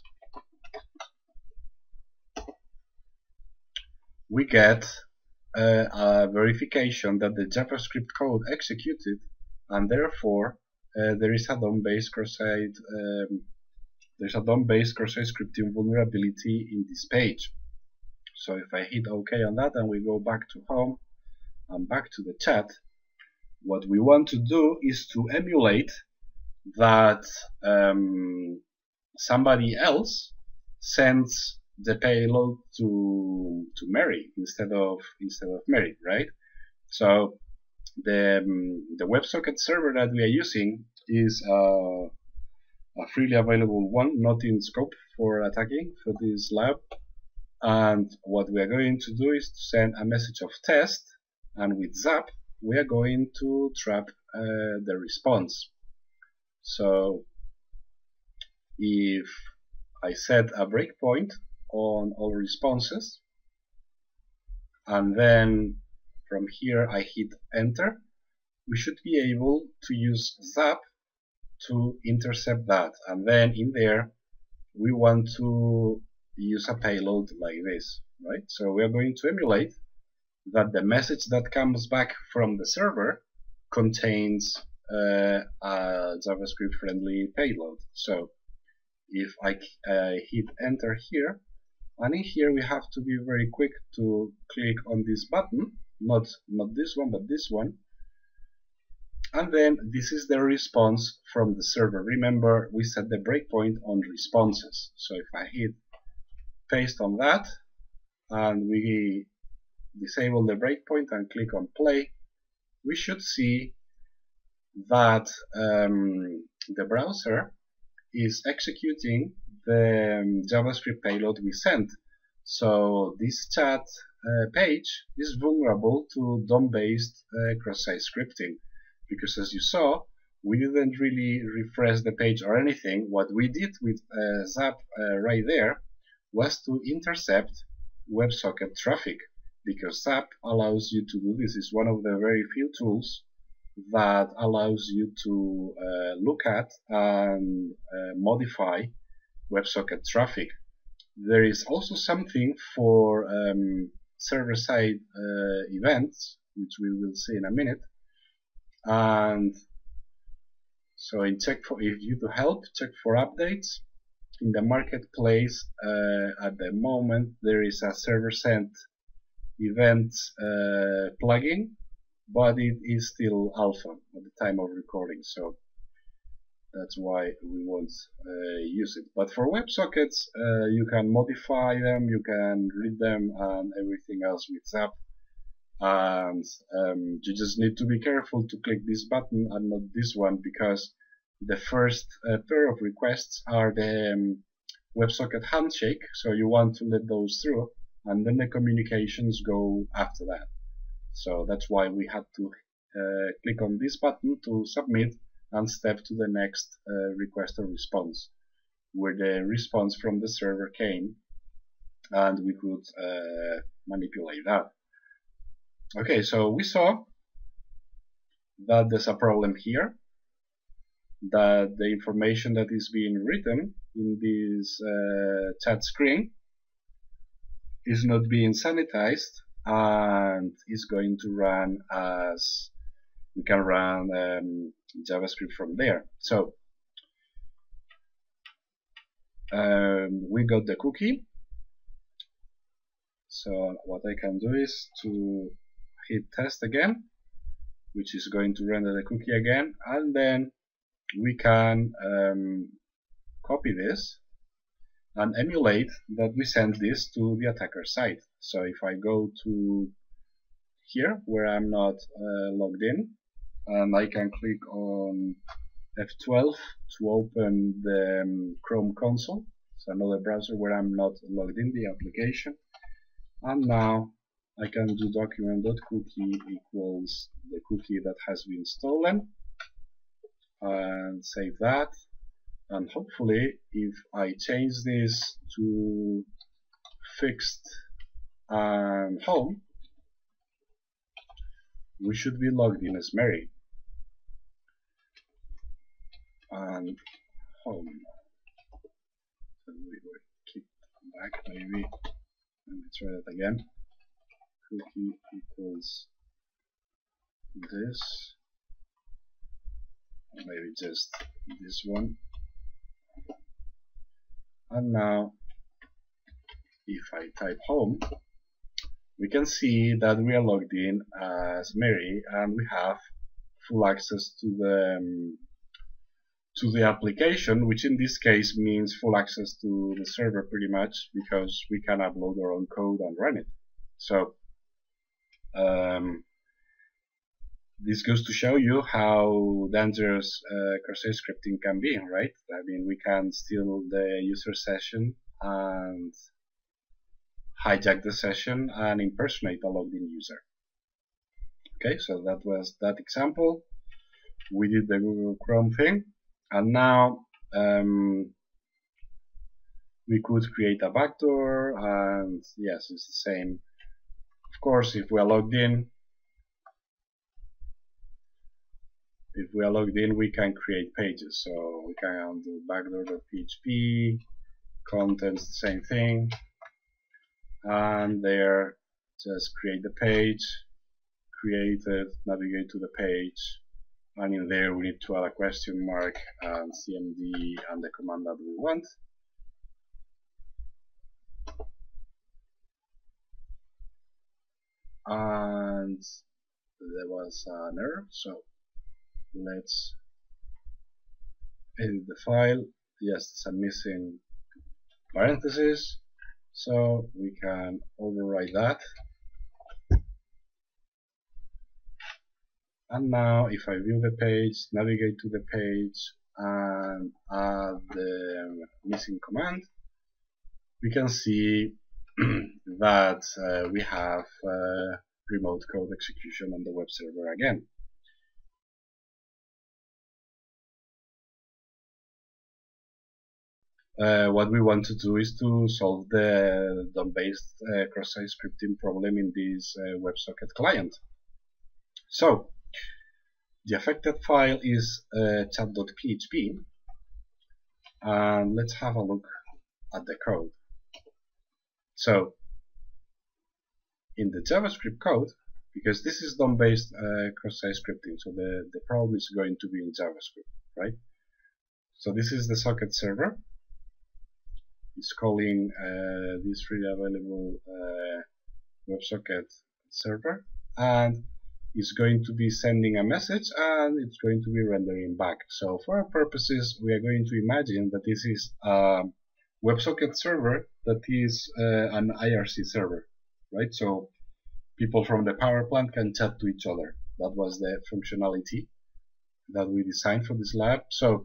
we get uh, a verification that the JavaScript code executed, and therefore uh, there is a D O M-based cross-site um, there's a D O M-based cross-site scripting vulnerability in this page. So if I hit OK on that and we go back to home and back to the chat, what we want to do is to emulate that um, somebody else sends the payload to to Mary instead of instead of Mary, right? So the um, the WebSocket server that we are using is uh, a freely available one, not in scope for attacking for this lab. And what we are going to do is to send a message of test, and with Zap we are going to trap uh, the response. So if I set a breakpoint on all responses, and then from here I hit enter, we should be able to use Zap to intercept that, and then in there we want to use a payload like this, right? So we are going to emulate that the message that comes back from the server contains uh, a JavaScript friendly payload. So if I uh, hit enter here, and in here we have to be very quick to click on this button, not not this one but this one, and then this is the response from the server. Remember, we set the breakpoint on responses. So if I hit paste on that and we disable the breakpoint and click on play, we should see that um, the browser is executing the um, JavaScript payload we sent. So this chat uh, page is vulnerable to D O M-based uh, cross-site scripting, because as you saw, we didn't really refresh the page or anything. What we did with uh, Zap uh, right there was to intercept WebSocket traffic, because Zap allows you to do this. It's one of the very few tools that allows you to uh, look at and uh, modify WebSocket traffic. There is also something for um, server-side uh, events, which we will see in a minute. And so in check for if you to help, check for updates. In the marketplace uh, at the moment there is a server-sent events uh, plugin, but it is still alpha at the time of recording, so that's why we won't uh, use it. But for WebSockets, uh, you can modify them, you can read them, and everything else with Zap. And um, you just need to be careful to click this button and not this one, because the first uh, pair of requests are the um, WebSocket handshake, so you want to let those through, and then the communications go after that. So that's why we had to uh, click on this button to submit and step to the next uh, request or response, where the response from the server came, and we could uh, manipulate that. Okay, so we saw that there's a problem here, that the information that is being written in this uh, chat screen is not being sanitized and is going to run as we can run um, JavaScript from there. So um, we got the cookie. So what I can do is to hit test again, which is going to render the cookie again, and then we can um, copy this and emulate that we send this to the attacker side. So if I go to here where I'm not uh, logged in, and I can click on F twelve to open the um, Chrome console, so another browser where I'm not logged in the application, and now I can do document.cookie equals the cookie that has been stolen, and save that. And hopefully, if I change this to fixed and home, we should be logged in as Mary. And home. So we will kick back maybe. Let me try that again. Cookie equals this. Or maybe just this one. And now, if I type home, we can see that we are logged in as Mary, and we have full access to the um, to the application, which in this case means full access to the server pretty much, because we can upload our own code and run it. So um, this goes to show you how dangerous uh, cross-site scripting can be, right? I mean, we can steal the user session and hijack the session and impersonate a logged in user. Okay, so that was that example. We did the Google Chrome thing, and now um, we could create a backdoor, and yes, it's the same. Of course, if we are logged in, if we are logged in, we can create pages. So we can do backdoor.php, contents, the same thing, and there just create the page, create it, navigate to the page, and in there we need to add a question mark and C M D and the command that we want. And there was an error, so let's edit the file. Yes, it's a missing parenthesis, so we can override that. And now if I view the page, navigate to the page, and add the missing command, we can see that uh, we have uh, remote code execution on the web server again. Uh, what we want to do is to solve the D O M-based uh, cross-site scripting problem in this uh, WebSocket client. So the affected file is uh, chat.php, and let's have a look at the code. So in the JavaScript code, because this is D O M-based uh, cross-site scripting, so the, the problem is going to be in JavaScript, right? So this is the socket server. It's calling uh, this freely available uh, WebSocket server, and it's going to be sending a message, and it's going to be rendering back. So for our purposes, we are going to imagine that this is a WebSocket server that is uh, an I R C server, right? So people from the power plant can chat to each other. That was the functionality that we designed for this lab. So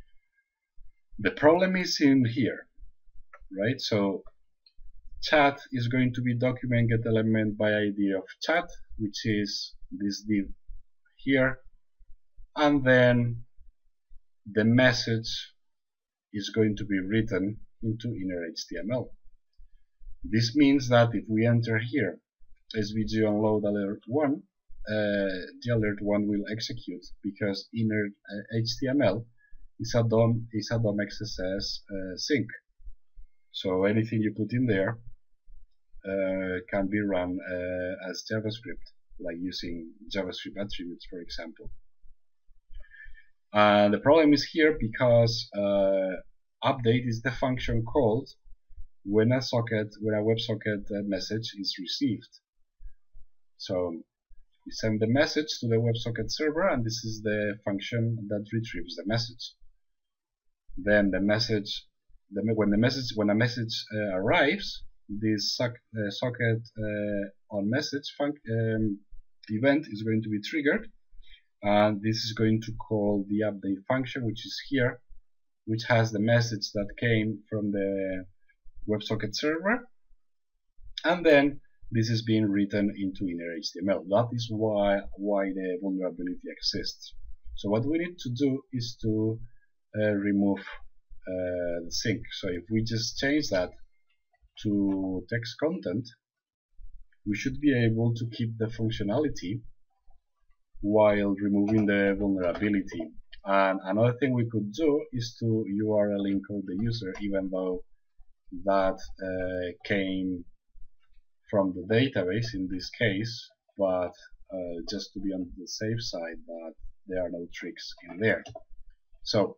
the problem is in here, right? So chat is going to be document get element by I D of chat, which is this div here, and then the message is going to be written into inner H T M L. This means that if we enter here S V G onload alert one, uh, the alert one will execute because inner uh, H T M L is a D O M is a D O M X S S uh, sync. So anything you put in there uh, can be run uh, as JavaScript, like using JavaScript attributes, for example. And the problem is here because uh, update is the function called when a socket, when a WebSocket uh, message is received. So we send the message to the WebSocket server, and this is the function that retrieves the message. Then the message, the, when the message, when a message uh, arrives, this soc uh, socket uh, on message func um, event is going to be triggered, and this is going to call the update function, which is here, which has the message that came from the WebSocket server, and then this is being written into inner H T M L. That is why why the vulnerability exists. So what we need to do is to uh, remove uh, the sync. So if we just change that to text content, we should be able to keep the functionality while removing the vulnerability. And another thing we could do is to U R L encode the user, even though that uh, came from the database in this case, but uh, just to be on the safe side that there are no tricks in there. So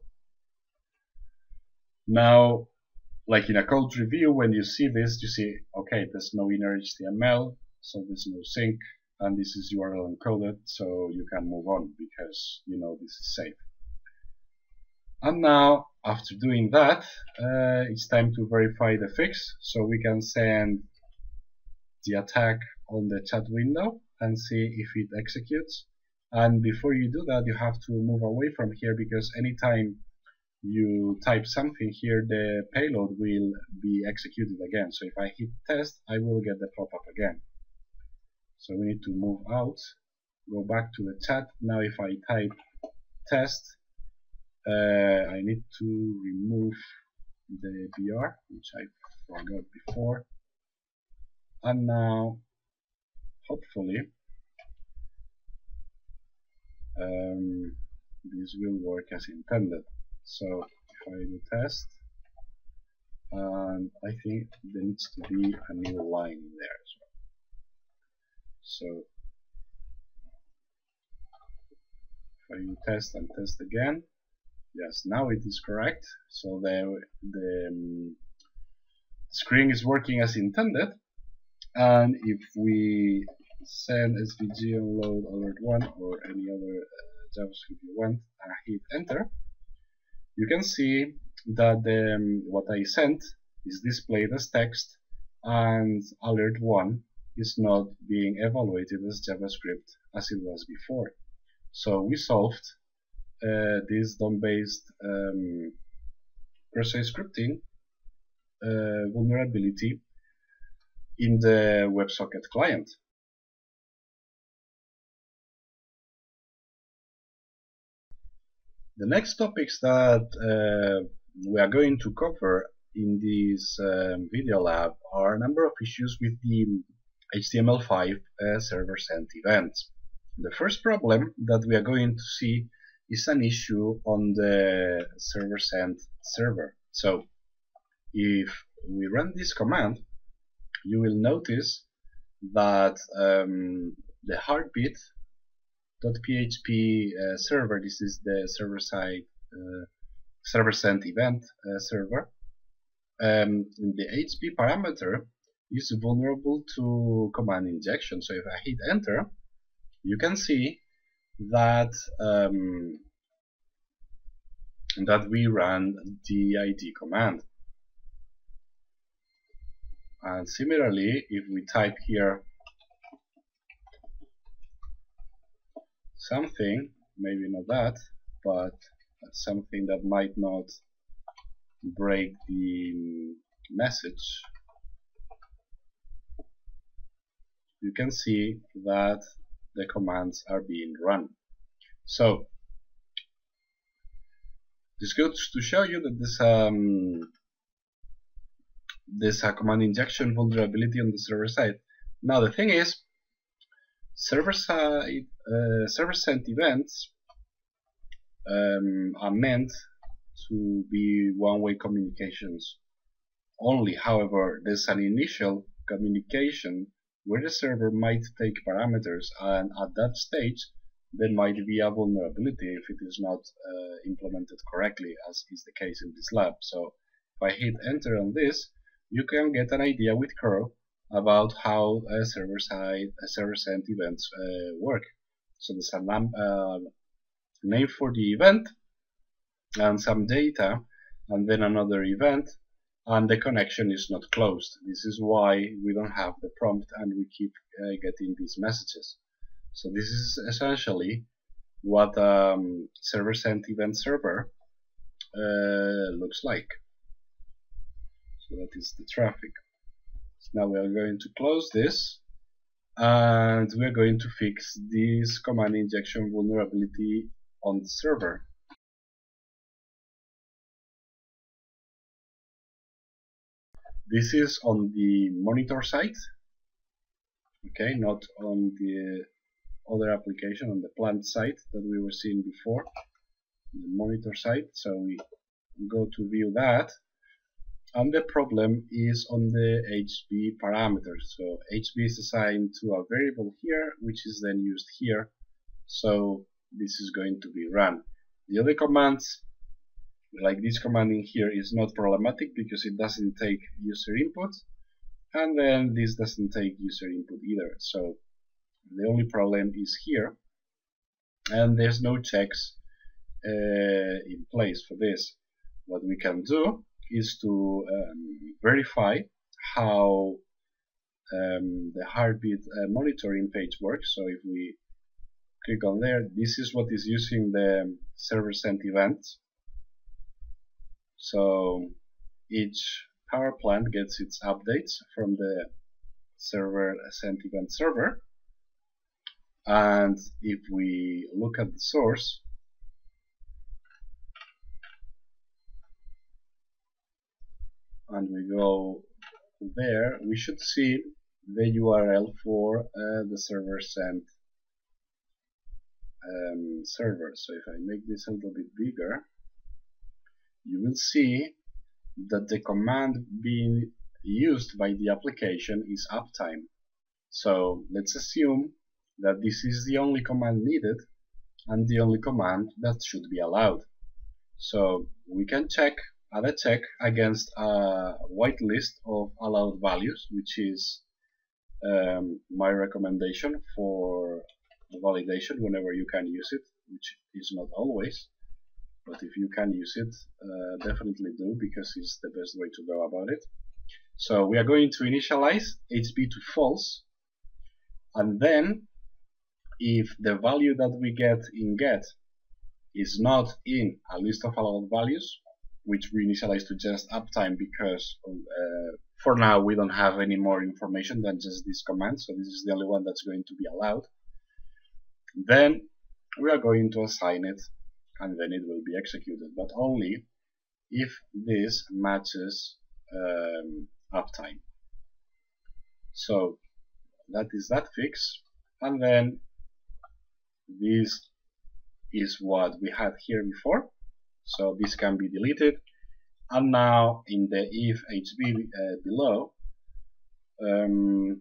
now, like in a code review, when you see this, you see, okay, there's no inner H T M L, so there's no sync, and this is U R L encoded, so you can move on because you know this is safe. And now, after doing that, uh, it's time to verify the fix, so we can send the attack on the chat window and see if it executes. And before you do that, you have to move away from here, because anytime you type something here, the payload will be executed again. So if I hit test, I will get the pop-up again. So we need to move out, go back to the chat. Now if I type test, uh, I need to remove the B R, which I forgot before. And now, hopefully, um, this will work as intended. So if I do test, and I think there needs to be a new line in there as well. So if I do test and test again, yes, now it is correct. So the the um, screen is working as intended. And if we send S V G onload alert one or any other uh, JavaScript you want and hit enter, you can see that the, um, what I sent is displayed as text, and alert one is not being evaluated as JavaScript as it was before. So we solved uh, this D O M-based um, cross-site scripting uh, vulnerability in the WebSocket client. The next topics that uh, we are going to cover in this um, video lab are a number of issues with the H T M L five uh, server sent events. The first problem that we are going to see is an issue on the server sent server. So if we run this command, you will notice that um, the heartbeat.php uh, server, this is the server side uh, server sent event uh, server, um, the H P parameter is vulnerable to command injection. So if I hit enter, you can see that um, that we ran the I D command. And similarly, if we type here something, maybe not that, but that's something that might not break the message. You can see that the commands are being run. So this goes to show you that this um, this uh, command injection vulnerability on the server side. Now the thing is, server side uh, server sent events um, are meant to be one-way communications only. However, there's an initial communication where the server might take parameters, and at that stage there might be a vulnerability if it is not uh, implemented correctly, as is the case in this lab. So if I hit enter on this, you can get an idea with curl about how a server side a server sent events uh, work. So there's a num uh, name for the event and some data, and then another event, and the connection is not closed. This is why we don't have the prompt and we keep uh, getting these messages. So this is essentially what um, server sent event server uh, looks like. So that is the traffic. So now we are going to close this, and we are going to fix this command injection vulnerability on the server. This is on the monitor side, okay, not on the other application, on the plant side that we were seeing before, the monitor side. So we go to view that, and the problem is on the H B parameters. So H B is assigned to a variable here, which is then used here. So this is going to be run. The other commands, like this command in here, is not problematic because it doesn't take user input, and then this doesn't take user input either. So the only problem is here, and there's no checks uh, in place for this. What we can do is to um, verify how um, the heartbeat uh, monitoring page works. So if we click on there, this is what is using the server sent events. So each power plant gets its updates from the server sent event server, and if we look at the source, and we go there, we should see the U R L for uh, the server sent um, server. So if I make this a little bit bigger, you will see that the command being used by the application is uptime. So let's assume that this is the only command needed and the only command that should be allowed. So we can check, add a check against a whitelist of allowed values, which is um, my recommendation for the validation whenever you can use it, which is not always. But if you can use it, uh, definitely do, because it's the best way to go about it. So we are going to initialize H B to false, and then if the value that we get in get is not in a list of allowed values, which we initialize to just uptime because uh, for now we don't have any more information than just this command, so this is the only one that's going to be allowed, then we are going to assign it, and then it will be executed, but only if this matches um, uptime. So that is that fix, and then this is what we had here before, so this can be deleted, and now in the if H B uh, below, um,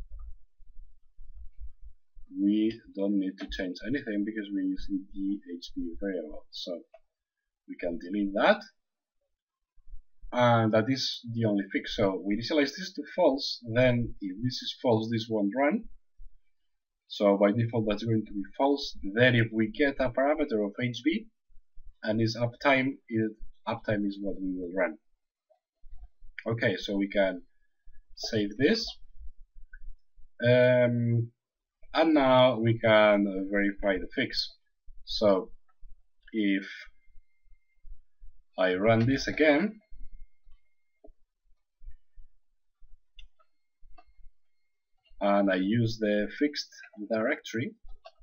we don't need to change anything because we're using the H B variable, so we can delete that, and that is the only fix. So we initialize this to false, then if this is false, this won't run. So by default that's going to be false. Then if we get a parameter of H B and is uptime, it, uptime is what we will run. Okay, so we can save this, um, and now we can verify the fix. So if I run this again, and I use the fixed directory,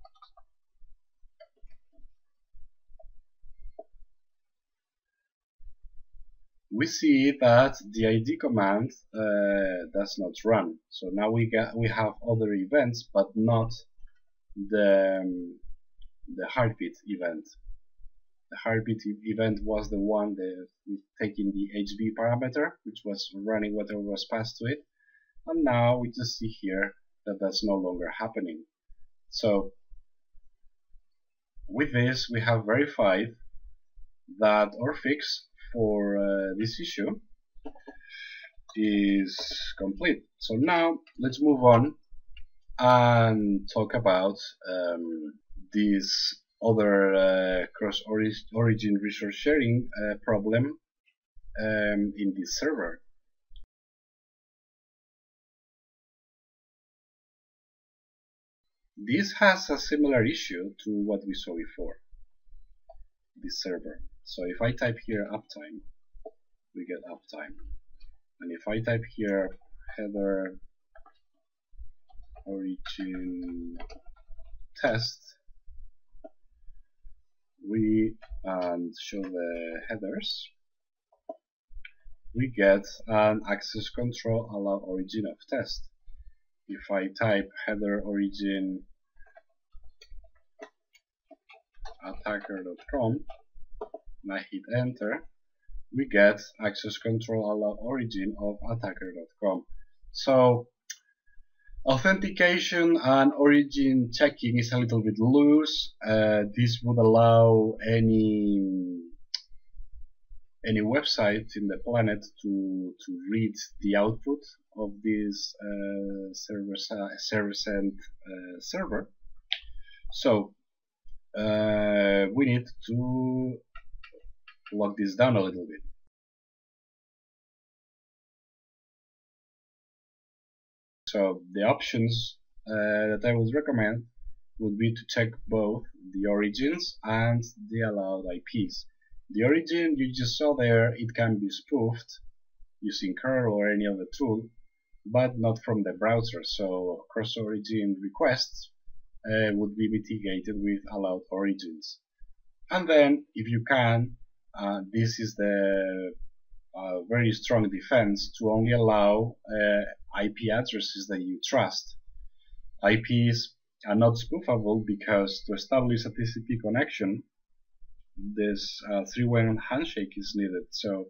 we see that the I D command uh, does not run. So now we get we have other events, but not the um, the heartbeat event. The heartbeat event was the one that taking the H B parameter, which was running whatever was passed to it, and now we just see here that that's no longer happening. So with this, we have verified that our fix for uh, this issue is complete. So now let's move on and talk about um, this other uh, cross-origin resource sharing uh, problem um, in this server. This has a similar issue to what we saw before, this server. So if I type here uptime, we get uptime. And if I type here header origin test, we and show the headers, we get an access control allow origin of test. If I type header origin attacker dot com and I hit enter, we get access control allow origin of attacker dot com. So authentication and origin checking is a little bit loose. Uh, this would allow any any website in the planet to to read the output of this uh, server server sent uh, server. So uh, we need to lock this down a little bit. So the options uh, that I would recommend would be to check both the origins and the allowed I Ps. The origin you just saw there, it can be spoofed using curl or any other tool, but not from the browser. So cross-origin requests uh, would be mitigated with allowed origins. And then, if you can, uh, this is the uh, very strong defense to only allow uh, I P addresses that you trust. I Ps are not spoofable because to establish a T C P connection, this uh, three-way handshake is needed. So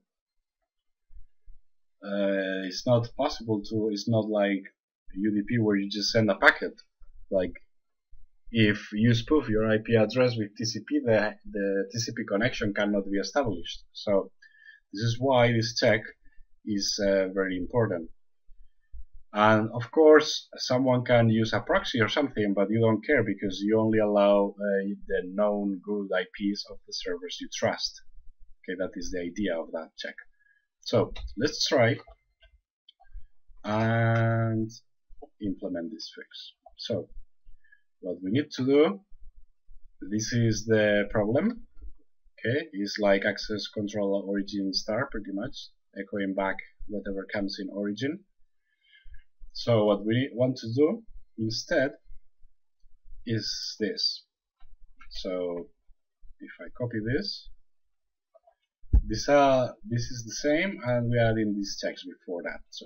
uh, it's not possible to. It's not like U D P where you just send a packet. Like if you spoof your I P address with T C P, the the T C P connection cannot be established. So this is why this check is uh, very important. And of course, someone can use a proxy or something, but you don't care because you only allow uh, the known good I Ps of the servers you trust. Okay, that is the idea of that check. So let's try and implement this fix. So what we need to do, this is the problem. Okay, it's like access control origin star pretty much, echoing back whatever comes in origin. So what we want to do instead is this. So if I copy this, this uh this is the same, and we add in these checks before that. So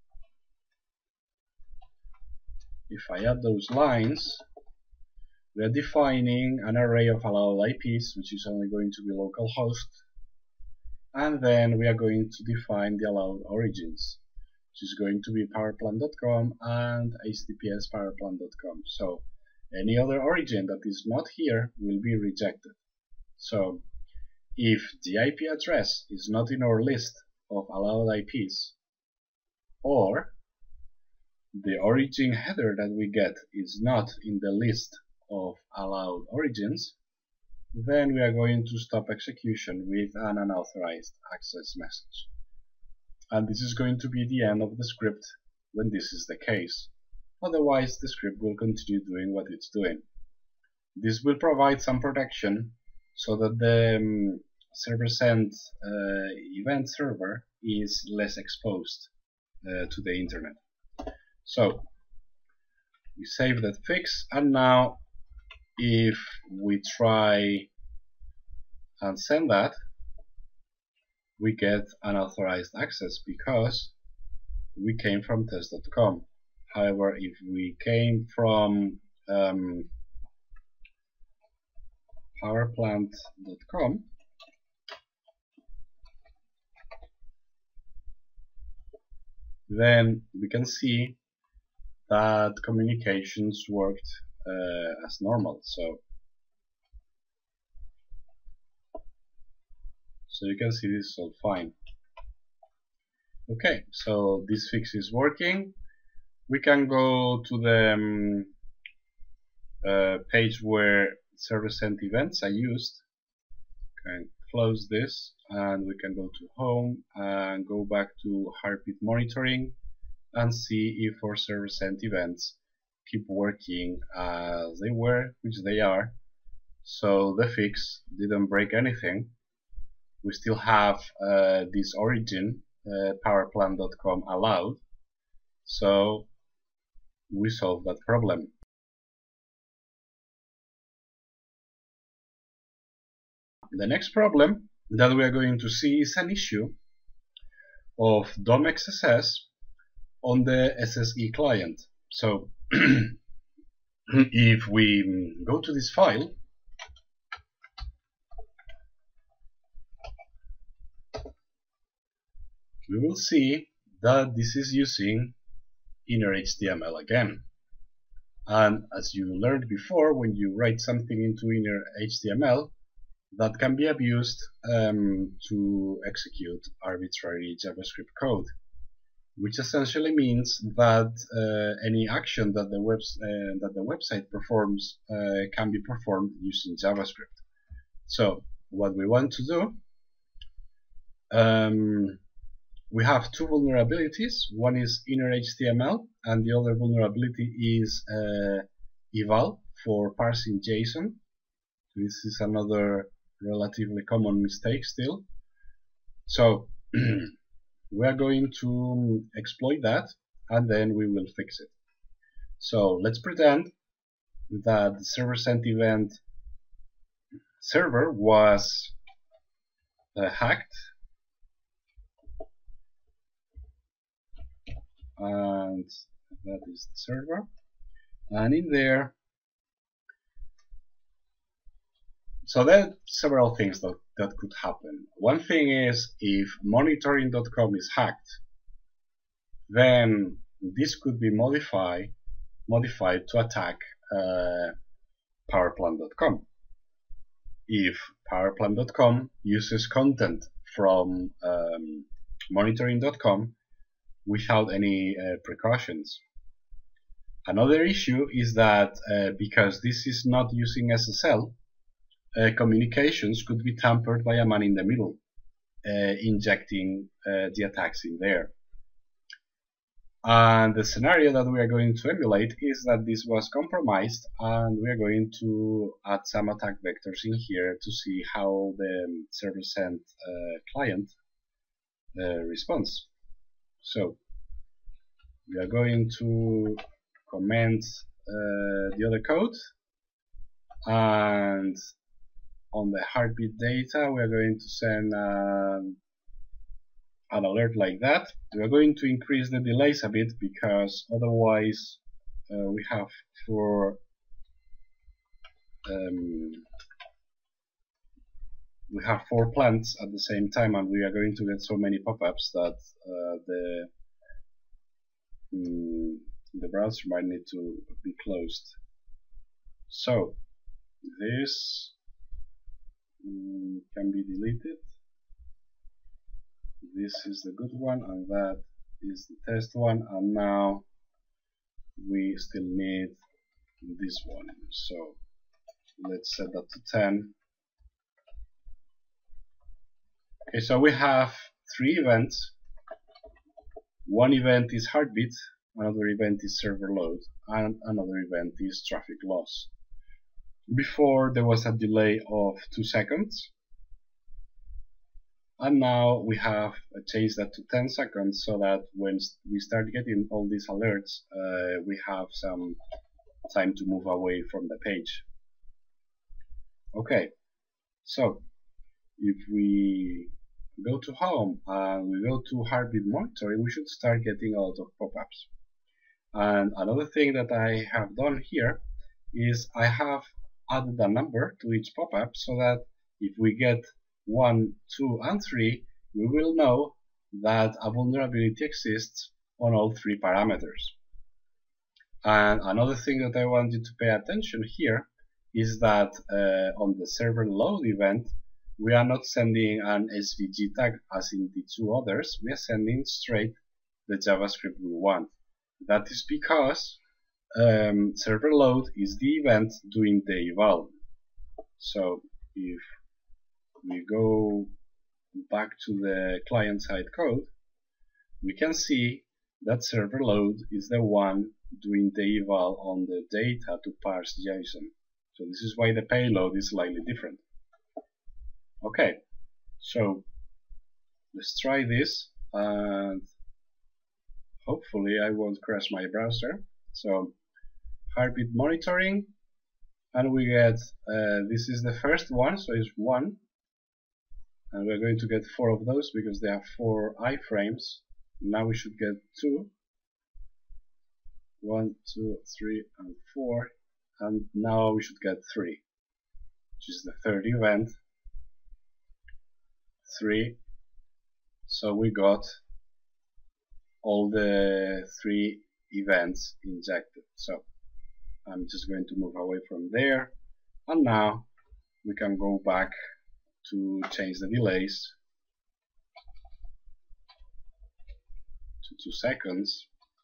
if I add those lines, we are defining an array of allowed I Ps, which is only going to be localhost, and then we are going to define the allowed origins, which is going to be powerplant dot com and H T T P S powerplant dot com. So any other origin that is not here will be rejected. So if the I P address is not in our list of allowed I Ps, or the origin header that we get is not in the list of allowed origins, then we are going to stop execution with an unauthorized access message. And this is going to be the end of the script when this is the case. Otherwise, the script will continue doing what it's doing. This will provide some protection so that the um, server sent uh, event server is less exposed uh, to the internet. So we save that fix, and now if we try and send that, we get unauthorized access because we came from test dot com. However, if we came from um, powerplant dot com, then we can see that communications worked uh, as normal. So, so you can see this is all fine. Okay, so this fix is working. We can go to the um, uh, page where server sent events are used. Can close this, and we can go to home and go back to Heartbeat monitoring and see if our server sent events keep working as they were, which they are. So the fix didn't break anything. We still have uh, this origin uh, powerplant dot com allowed, so we solved that problem. The next problem that we are going to see is an issue of D O M X S S on the S S E client. So if we go to this file, we will see that this is using inner H T M L again. And as you learned before, when you write something into inner H T M L, that can be abused um, to execute arbitrary JavaScript code, which essentially means that uh, any action that the, web, uh, that the website performs uh, can be performed using JavaScript. So what we want to do, um, we have two vulnerabilities. One is inner H T M L, and the other vulnerability is uh, eval for parsing JSON. This is another relatively common mistake still. So we are going to exploit that, and then we will fix it. So let's pretend that the server sent event server was uh, hacked, and that is the server, and in there, so there are several things that, that could happen. One thing is, if monitoring dot com is hacked, then this could be modified modified to attack uh, powerplant dot com. If powerplant dot com uses content from um, monitoring dot com without any uh, precautions. Another issue is that uh, because this is not using S S L, uh, communications could be tampered by a man in the middle, uh, injecting uh, the attacks in there. And the scenario that we are going to emulate is that this was compromised, and we are going to add some attack vectors in here to see how the server sent uh, client uh, responds. So we are going to comment uh, the other code, and on the heartbeat data we are going to send um, an alert like that. We are going to increase the delays a bit, because otherwise uh, we have for um, we have four plants at the same time, and we are going to get so many pop-ups that uh, the mm, the browser might need to be closed. So this mm, can be deleted. This is the good one, and that is the test one, and now we still need this one. So let's set that to ten. Okay, so we have three events. One event is heartbeat, another event is server load, and another event is traffic loss. Before there was a delay of two seconds, and now we have changed that to ten seconds, so that when we start getting all these alerts, uh, we have some time to move away from the page. Okay, so if we go to home and we go to heartbeat monitoring, we should start getting a lot of pop-ups. And another thing that I have done here is I have added a number to each pop-up, so that if we get one, two, and three, we will know that a vulnerability exists on all three parameters. And another thing that I want you to pay attention here is that uh, on the server load event, we are not sending an S V G tag as in the two others, we are sending straight the JavaScript we want. That is because um, server load is the event doing the eval. So if we go back to the client-side code, we can see that server load is the one doing the eval on the data to parse JSON. So this is why the payload is slightly different. Okay, so let's try this, and hopefully I won't crash my browser. So heartbeat monitoring, and we get uh, this is the first one, so it's one, and we're going to get four of those because they have four iframes. Now we should get two, one, two, three, and four, and now we should get three, which is the third event. Three. So we got all the three events injected. So I'm just going to move away from there, and now we can go back to change the delays to two seconds,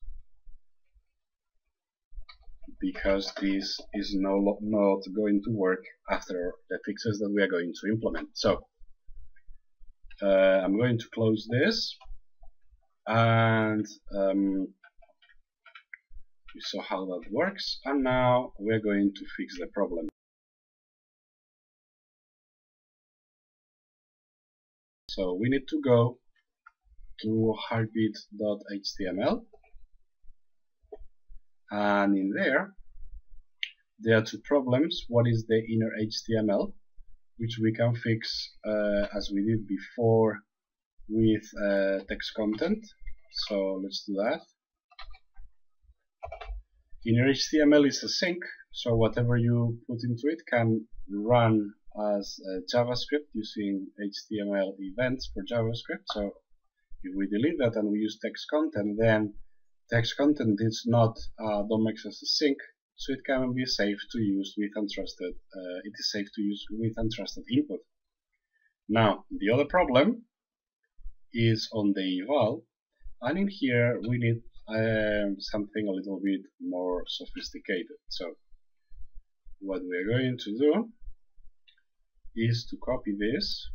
because this is no, not going to work after the fixes that we are going to implement. So uh, I'm going to close this, and um, we saw how that works, and now we're going to fix the problem. So we need to go to heartbeat dot H T M L, and in there there are two problems. What is the inner H T M L, which we can fix uh, as we did before with uh, text content. So let's do that. Inner H T M L is a sink, so whatever you put into it can run as uh, JavaScript using H T M L events for JavaScript. So if we delete that and we use text content, then text content is not uh, domex as a sink, so it can be safe to use with untrusted. Uh, it is safe to use with untrusted input. Now the other problem is on the eval, and in here we need um, something a little bit more sophisticated. So what we are going to do is to copy this,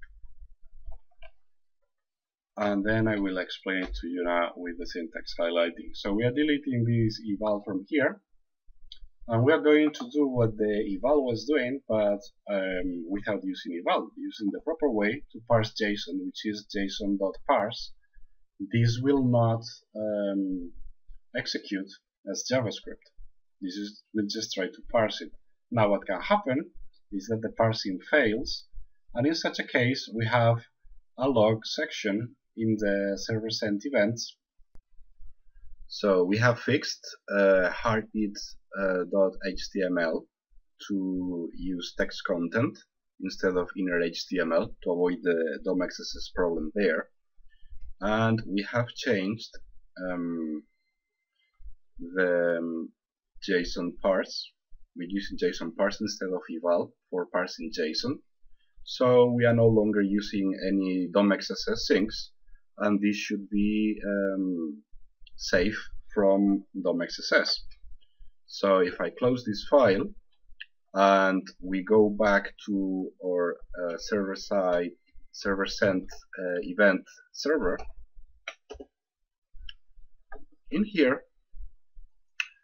and then I will explain it to you now with the syntax highlighting. So we are deleting this eval from here, and we are going to do what the eval was doing, but um, without using eval, using the proper way to parse JSON, which is json.parse. This will not um, execute as JavaScript. This is will just try to parse it. Now what can happen is that the parsing fails, and in such a case we have a log section in the server sent events. So we have fixed uh, heartbeat dot H T M L to use text content instead of inner H T M L to avoid the D O M X S S problem there. And we have changed um, the um, JSON parse. We're using JSON parse instead of eval for parsing JSON. So we are no longer using any D O M X S S sinks, and this should be um, safe from D O M X S S. So if I close this file and we go back to our uh, server side server sent uh, event server, in here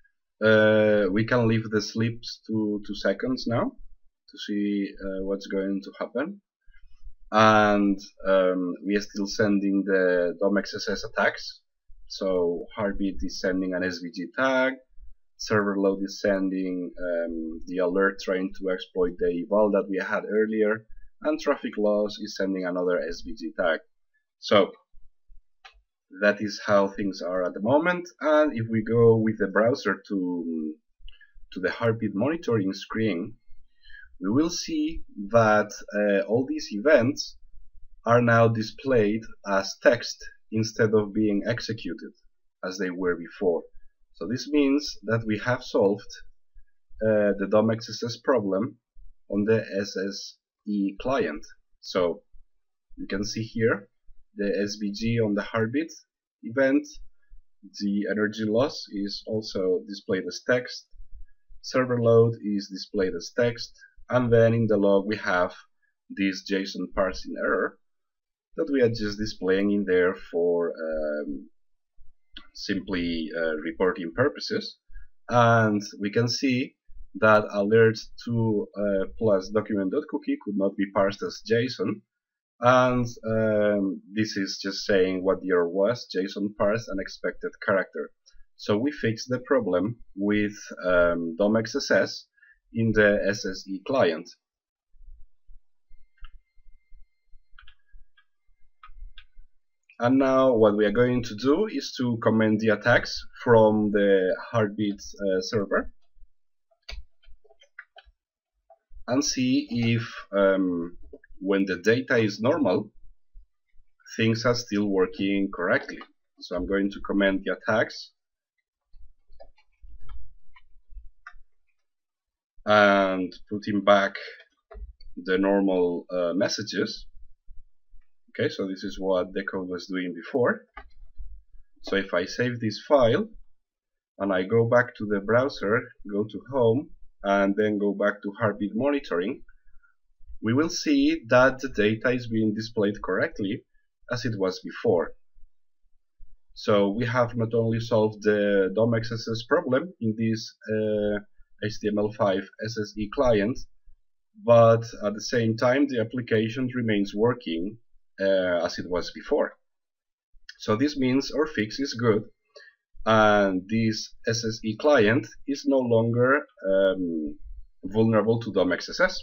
uh, we can leave the sleeps to two seconds now to see uh, what's going to happen. And um, we are still sending the D O M X S S attacks. So Heartbeat is sending an S V G tag, server load is sending um, the alert trying to exploit the eval that we had earlier, and traffic loss is sending another S V G tag. So that is how things are at the moment. And if we go with the browser to to the Heartbeat monitoring screen, we will see that uh, all these events are now displayed as text instead of being executed as they were before. So this means that we have solved uh, the D O M X S S problem on the S S E client. So you can see here the S V G on the Heartbeat event. The energy loss is also displayed as text. Server load is displayed as text. And then in the log we have this JSON parsing error that we are just displaying in there for um, simply uh, reporting purposes. And we can see that alert to uh, plus document.cookie could not be parsed as JSON. And um, this is just saying what the error was, JSON parsed unexpected character. So we fixed the problem with um, D O M X S S in the S S E client. And now what we are going to do is to comment the attacks from the Heartbeat uh, server and see if um, when the data is normal, things are still working correctly. So I'm going to comment the attacks and putting back the normal uh, messages. Okay, so this is what the code was doing before. So if I save this file and I go back to the browser, go to home, and then go back to Heartbeat monitoring, we will see that the data is being displayed correctly as it was before. So we have not only solved the D O M X S S problem in this uh, H T M L five S S E client, but at the same time the application remains working uh, as it was before. So this means our fix is good, and this S S E client is no longer um, vulnerable to D O M X S S.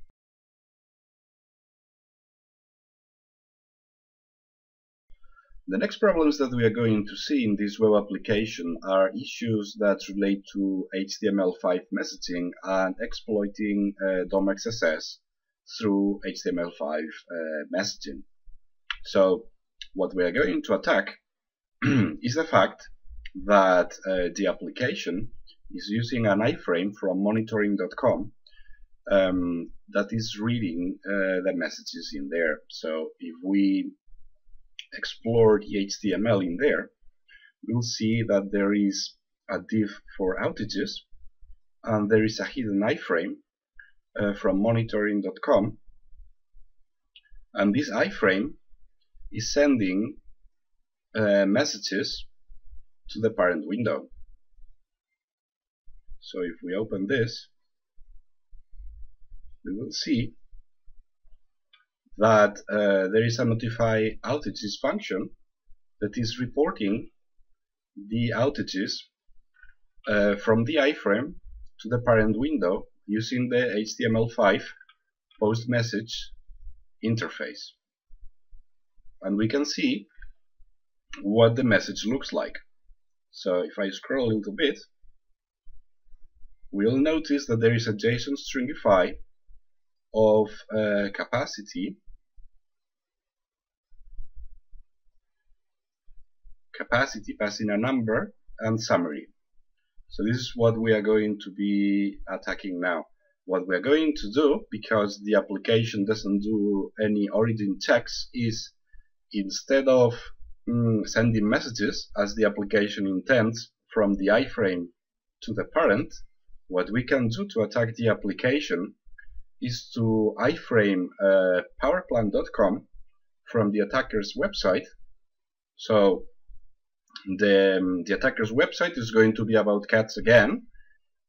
The next problems that we are going to see in this web application are issues that relate to H T M L five messaging and exploiting uh, D O M X S S through H T M L five uh, messaging. So what we are going to attack is the fact that uh, the application is using an iframe from monitoring dot com um, that is reading uh, the messages in there. So if we explore the H T M L in there, we'll see that there is a div for outages and there is a hidden iframe uh, from monitoring dot com, and this iframe is sending uh, messages to the parent window. So if we open this, we will see that uh, there is a notify outages function that is reporting the outages uh, from the iframe to the parent window using the H T M L five post message interface. And we can see what the message looks like. So if I scroll a little bit, we'll notice that there is a JSON stringify of uh, capacity capacity passing a number and summary. So this is what we are going to be attacking now. What we are going to do, because the application doesn't do any origin checks, is instead of mm, sending messages as the application intends from the iframe to the parent, what we can do to attack the application is to iframe uh, powerplant dot com from the attacker's website. So the, um, the attacker's website is going to be about cats again,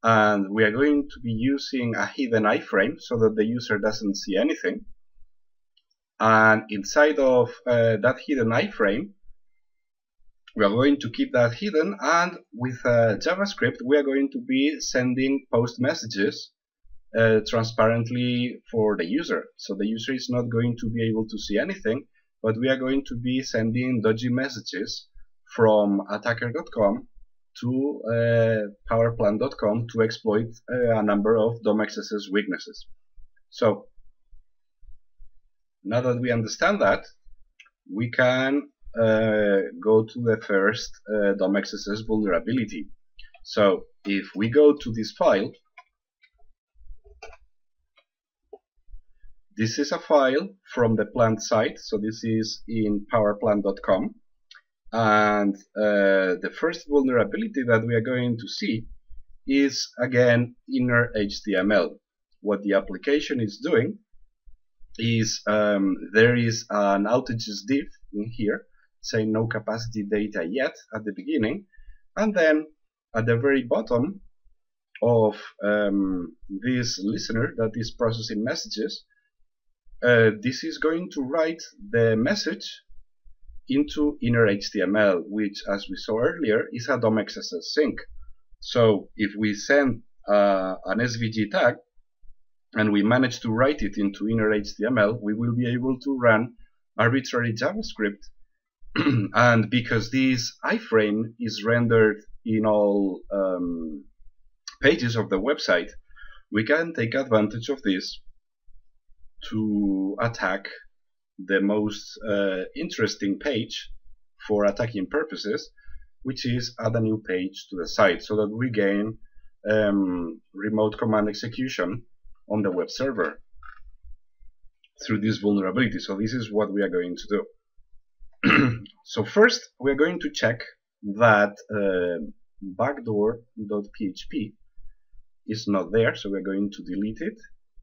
and we are going to be using a hidden iframe so that the user doesn't see anything. And inside of uh, that hidden iframe, we are going to keep that hidden, and with uh, JavaScript we are going to be sending post messages uh, transparently for the user. So the user is not going to be able to see anything, but we are going to be sending dodgy messages from attacker dot com to uh, powerplant dot com to exploit uh, a number of D O M X S S weaknesses. So now that we understand that, we can uh, go to the first uh, D O M X S S vulnerability. So if we go to this file, this is a file from the plant site, so this is in powerplant dot com, and uh, the first vulnerability that we are going to see is again inner H T M L. What the application is doing is um, there is an outages div in here saying no capacity data yet at the beginning, and then at the very bottom of um, this listener that is processing messages, uh, this is going to write the message into inner H T M L, which, as we saw earlier, is a D O M X S S sync. So if we send uh, an S V G tag and we manage to write it into inner H T M L, we will be able to run arbitrary JavaScript. And because this iframe is rendered in all um, pages of the website, we can take advantage of this to attack the most uh, interesting page for attacking purposes, which is add a new page to the site, so that we gain um, remote command execution on the web server through this vulnerability. So this is what we are going to do. So first we are going to check that uh, backdoor dot P H P is not there, so we're going to delete it.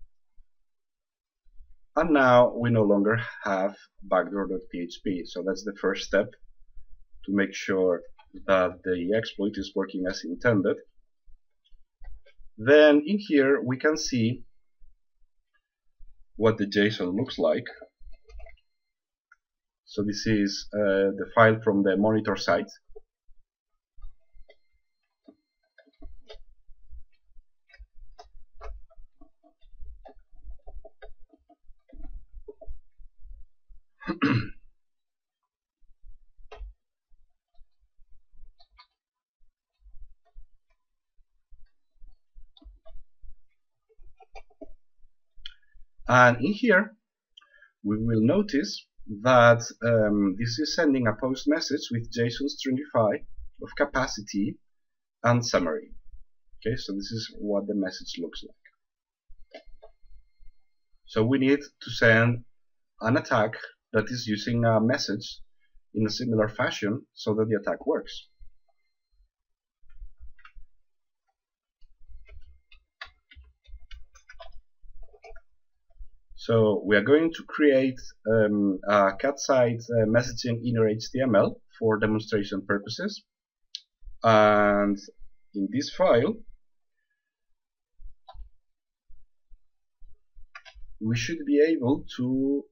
And now we no longer have backdoor dot P H P, so that's the first step to make sure that the exploit is working as intended. Then in here we can see what the JSON looks like. So this is uh, the file from the monitor site. And in here we will notice that um, this is sending a post message with JSON stringify of capacity and summary. Okay, so this is what the message looks like. So we need to send an attack that is using a message in a similar fashion so that the attack works. So we are going to create um, a cat-side uh, messaging inner H T M L for demonstration purposes. And in this file, we should be able to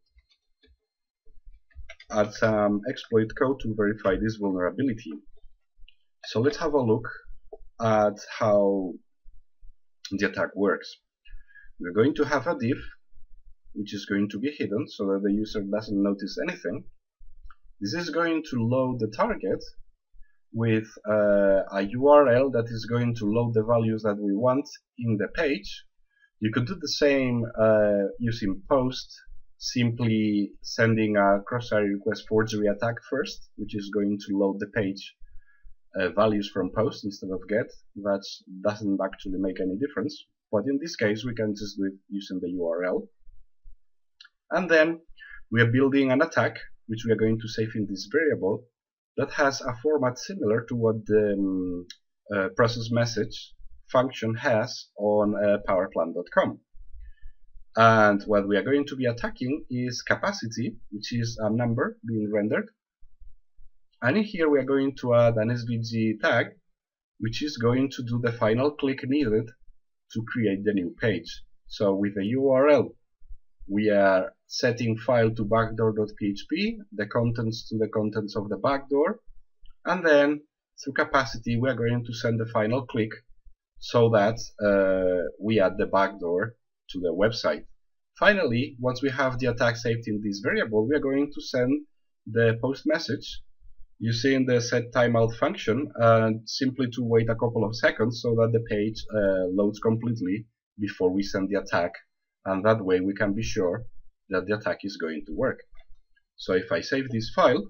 add some exploit code to verify this vulnerability. So let's have a look at how the attack works. We're going to have a div which is going to be hidden so that the user doesn't notice anything. This is going to load the target with uh, a U R L that is going to load the values that we want in the page. You could do the same uh, using post, simply sending a cross-site request forgery attack first, which is going to load the page uh, values from post instead of get. That doesn't actually make any difference, but in this case we can just do it using the U R L. And then we are building an attack, which we are going to save in this variable, that has a format similar to what the um, uh, process message function has on uh, powerplant dot com. And what we are going to be attacking is capacity, which is a number being rendered. And in here we are going to add an S V G tag which is going to do the final click needed to create the new page. So with the U R L, we are setting file to backdoor dot P H P, the contents to the contents of the backdoor, and then through capacity we are going to send the final click so that uh, we add the backdoor to the website. Finally, once we have the attack saved in this variable, we are going to send the post message using the set timeout function, and simply to wait a couple of seconds so that the page uh, loads completely before we send the attack, and that way we can be sure that the attack is going to work. So if I save this file,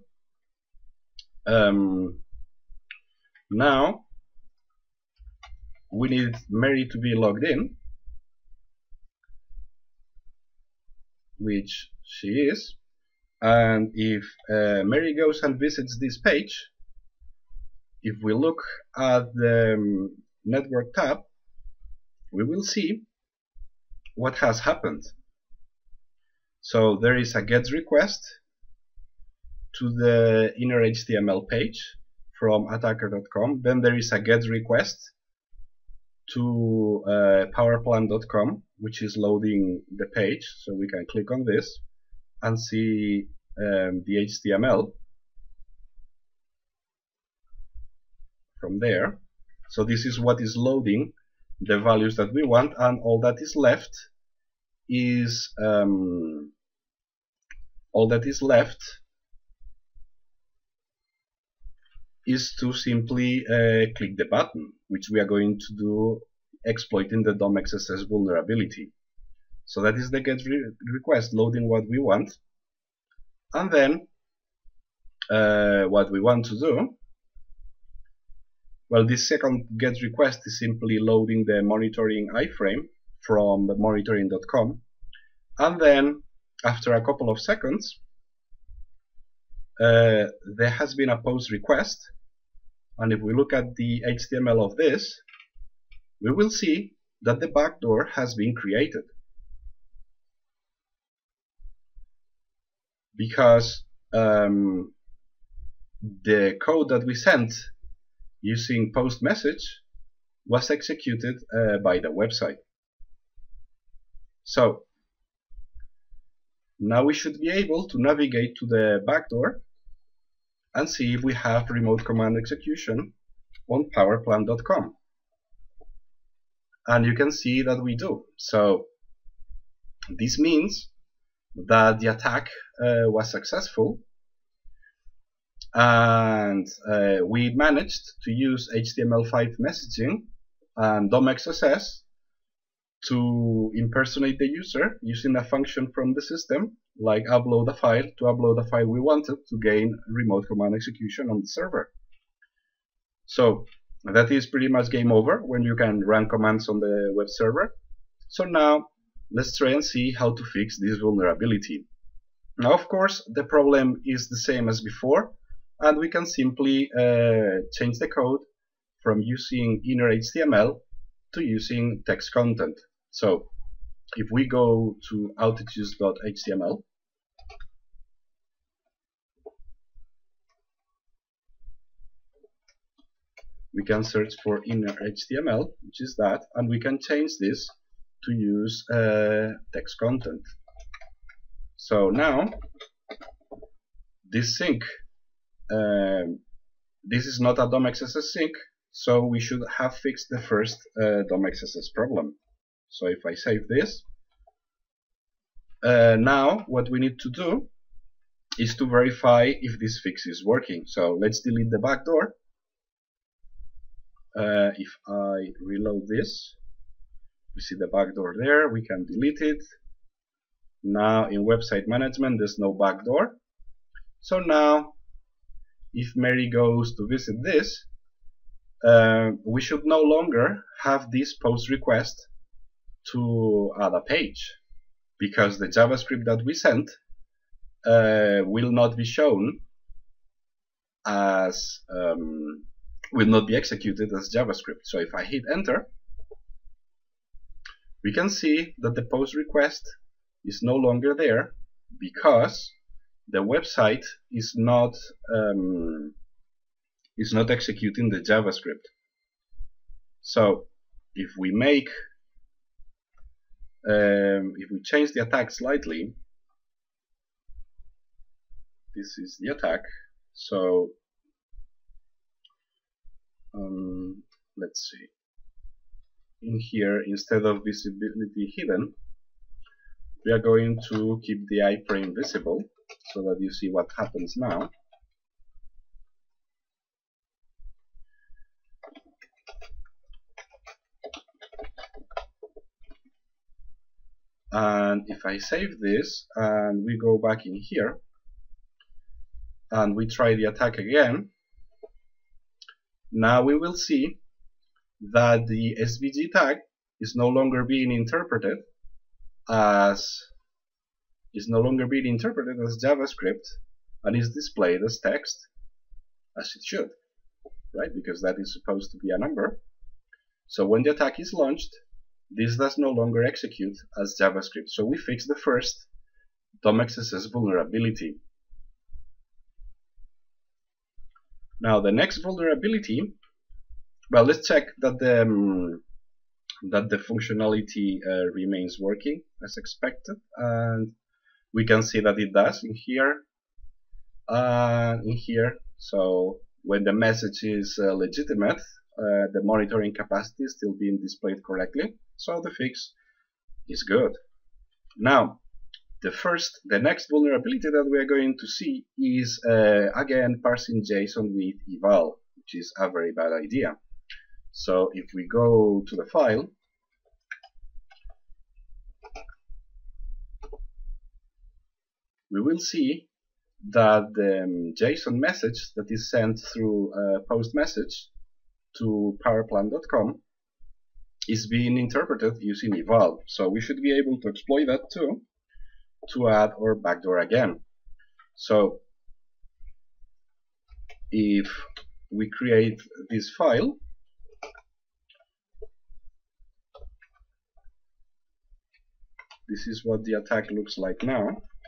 um, now we need Mary to be logged in, which she is, and if uh, Mary goes and visits this page, if we look at the um, network tab, we will see what has happened. So there is a GET request to the inner H T M L page from attacker dot com. Then there is a GET request to uh, powerplan dot com, which is loading the page. So we can click on this and see um, the H T M L from there. So this is what is loading the values that we want, and all that is left is um, all that is left is to simply uh, click the button, which we are going to do exploiting the D O M X S S vulnerability. So that is the GET re request loading what we want, and then uh, what we want to do, well, this second GET request is simply loading the monitoring iframe from the monitoring dot com, and then after a couple of seconds uh, there has been a post request, and if we look at the H T M L of this, we will see that the backdoor has been created, because um, the code that we sent using post message was executed uh, by the website. So now we should be able to navigate to the backdoor and see if we have remote command execution on powerplan dot com. And you can see that we do. So this means that the attack uh, was successful, and uh, we managed to use H T M L five messaging and D O M X S S to impersonate the user using a function from the system, like upload a file, to upload a file we wanted to gain remote command execution on the server. So that is pretty much game over when you can run commands on the web server. So now let's try and see how to fix this vulnerability. Now, of course, the problem is the same as before, and we can simply uh, change the code from using inner H T M L to using text content. So if we go to outages dot H T M L, we can search for inner H T M L, which is that, and we can change this to use uh, text content. So now this sync, um, this is not a D O M X S S sync, so we should have fixed the first uh, D O M X S S problem. So if I save this, uh, now what we need to do is to verify if this fix is working. So let's delete the backdoor. Uh, if I reload this, we see the backdoor there, we can delete it. Now in website management there's no backdoor. So now if Mary goes to visit this, uh, we should no longer have this post request to add a page, because the JavaScript that we sent uh, will not be shown as um, will not be executed as JavaScript. So if I hit enter, we can see that the post request is no longer there, because the website is not um, is not executing the JavaScript. So if we make, um, if we change the attack slightly, this is the attack. So um, let's see. In here, instead of visibility hidden, we are going to keep the iframe visible so that you see what happens now. And if I save this and we go back in here and we try the attack again, now we will see that the S V G tag is no longer being interpreted as is no longer being interpreted as JavaScript and is displayed as text, as it should, right? Because that is supposed to be a number. So when the attack is launched, this does no longer execute as JavaScript. So we fixed the first D O M X S S vulnerability. Now the next vulnerability, well, let's check that the um, that the functionality uh, remains working as expected, and we can see that it does in here and uh, in here. So when the message is uh, legitimate, uh, the monitoring capacity is still being displayed correctly. So the fix is good. Now, the first, the next vulnerability that we are going to see is uh, again parsing JSON with eval, which is a very bad idea. So if we go to the file, we will see that the um, JSON message that is sent through uh, post message to powerplan dot com is being interpreted using eval. So we should be able to exploit that too to add our backdoor again. So if we create this file, this is what the attack looks like now.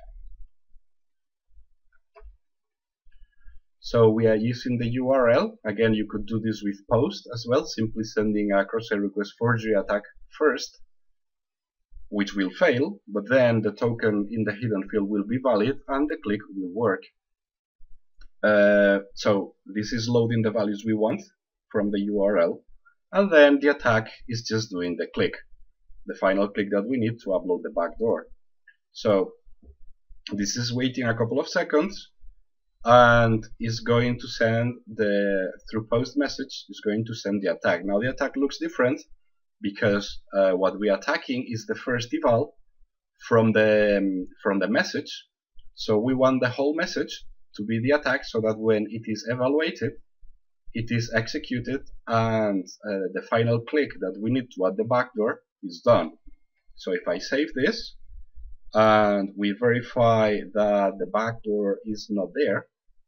So we are using the U R L. Again, you could do this with post as well, simply sending a cross-site request forgery attack first, which will fail, but then the token in the hidden field will be valid and the click will work. Uh, so this is loading the values we want from the U R L, and then the attack is just doing the click, the final click that we need to upload the backdoor. So this is waiting a couple of seconds and is going to send the, through post message, is going to send the attack. Now the attack looks different because uh, what we are attacking is the first eval from the, um, from the message. So we want the whole message to be the attack so that when it is evaluated, it is executed and uh, the final click that we need to add the backdoor is done. So if I save this and we verify that the backdoor is not there,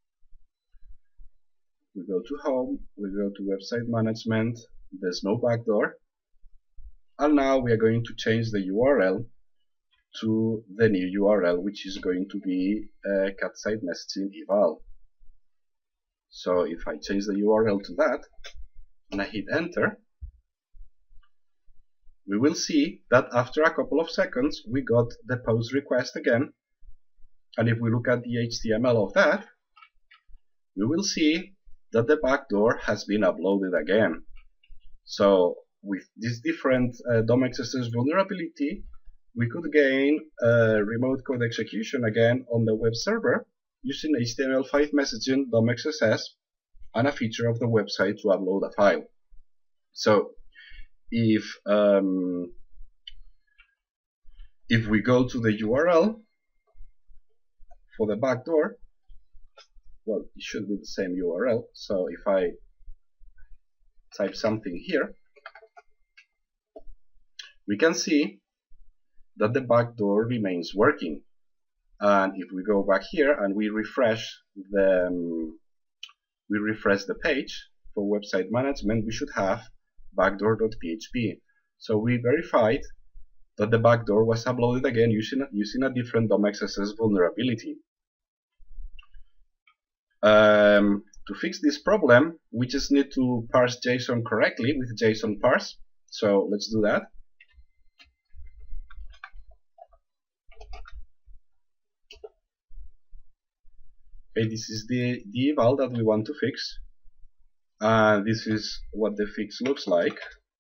we go to home, we go to website management, there's no backdoor, and now we are going to change the U R L to the new U R L, which is going to be uh, cat site messaging eval. So if I change the U R L to that and I hit enter, we will see that after a couple of seconds we got the post request again, and if we look at the H T M L of that, we will see that the backdoor has been uploaded again. So with this different uh, D O M X S S vulnerability, we could gain uh, remote code execution again on the web server using H T M L five messaging, D O M X S S, and a feature of the website to upload a file. So if um, if we go to the U R L for the backdoor, well, it should be the same U R L. So if I type something here, we can see that the backdoor remains working. And if we go back here and we refresh the um, we refresh the page for website management, we should have backdoor dot P H P. So we verified that the backdoor was uploaded again using using a different D O M X S S vulnerability. Um, To fix this problem, we just need to parse JSON correctly with JSON parse. So let's do that. Okay, this is the, the eval that we want to fix. And uh, this is what the fix looks like.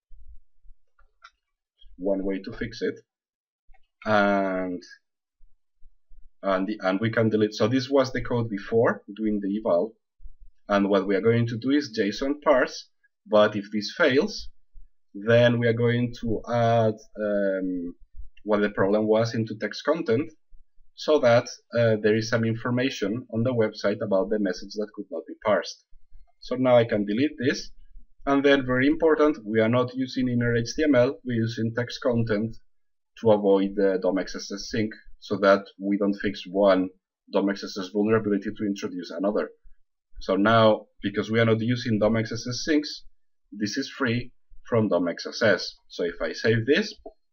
One way to fix it. And and, the, and we can delete. So this was the code before doing the eval. And what we are going to do is JSON parse. But if this fails, then we are going to add um, what the problem was into text content, so that uh, there is some information on the website about the message that could not be parsed. So now I can delete this, and then very important, we are not using inner H T M L, we're using text content to avoid the D O M X S S sync, so that we don't fix one D O M X S S vulnerability to introduce another. So now, because we are not using D O M X S S syncs, this is free from D O M X S S. So if I save this,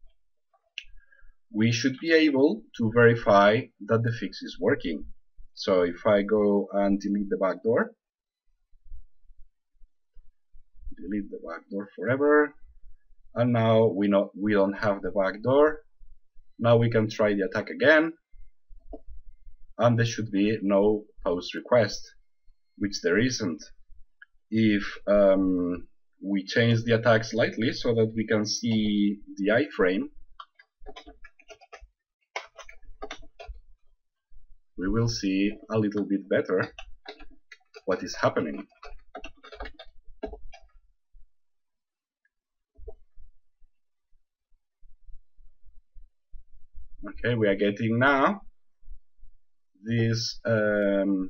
we should be able to verify that the fix is working. So if I go and delete the backdoor, delete the backdoor forever, and now we know we don't have the backdoor. Now we can try the attack again, and there should be no post request, which there isn't. If um, we change the attack slightly so that we can see the iframe, we will see a little bit better what is happening. Okay, we are getting now this um,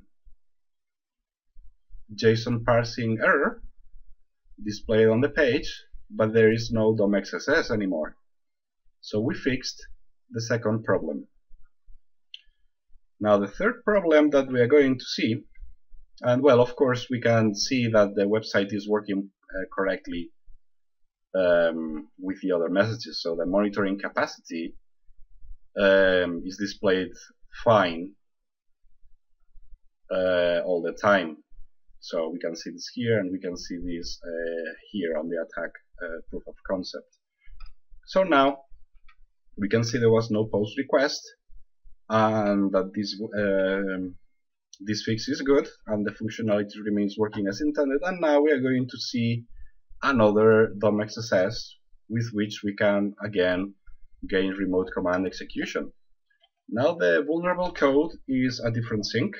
JSON parsing error displayed on the page, but there is no D O M X S S anymore. So we fixed the second problem. Now the third problem that we are going to see, and well, of course we can see that the website is working uh, correctly um, with the other messages. So the monitoring capacity um, is displayed fine uh, all the time. So we can see this here, and we can see this uh, here on the attack uh, proof of concept. So now we can see there was no post request, and that this um, this fix is good, and the functionality remains working as intended. And now we are going to see another D O M X S S with which we can again gain remote command execution. Now the vulnerable code is a different sync,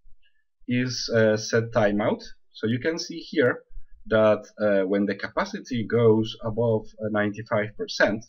is uh, set timeout. So you can see here that uh, when the capacity goes above ninety-five percent,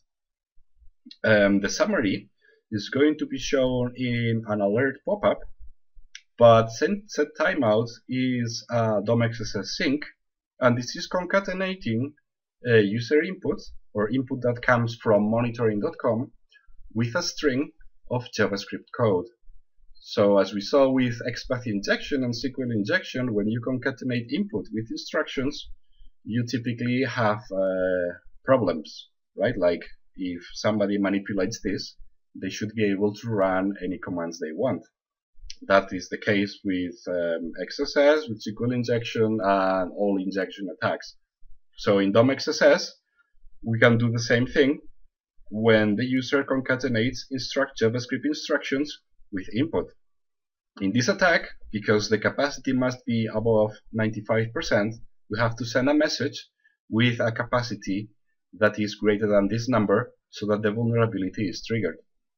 um, the summary is going to be shown in an alert pop-up, but set timeout is a D O M X S S sync, and this is concatenating uh, user input or input that comes from monitoring dot com with a string of JavaScript code. So as we saw with XPath injection and S Q L injection, when you concatenate input with instructions, you typically have uh, problems, right? Like if somebody manipulates this, they should be able to run any commands they want. That is the case with um, X S S, with S Q L injection, and all injection attacks. So in D O M X S S, we can do the same thing when the user concatenates instruct JavaScript instructions with input. In this attack, because the capacity must be above ninety-five percent, we have to send a message with a capacity that is greater than this number so that the vulnerability is triggered.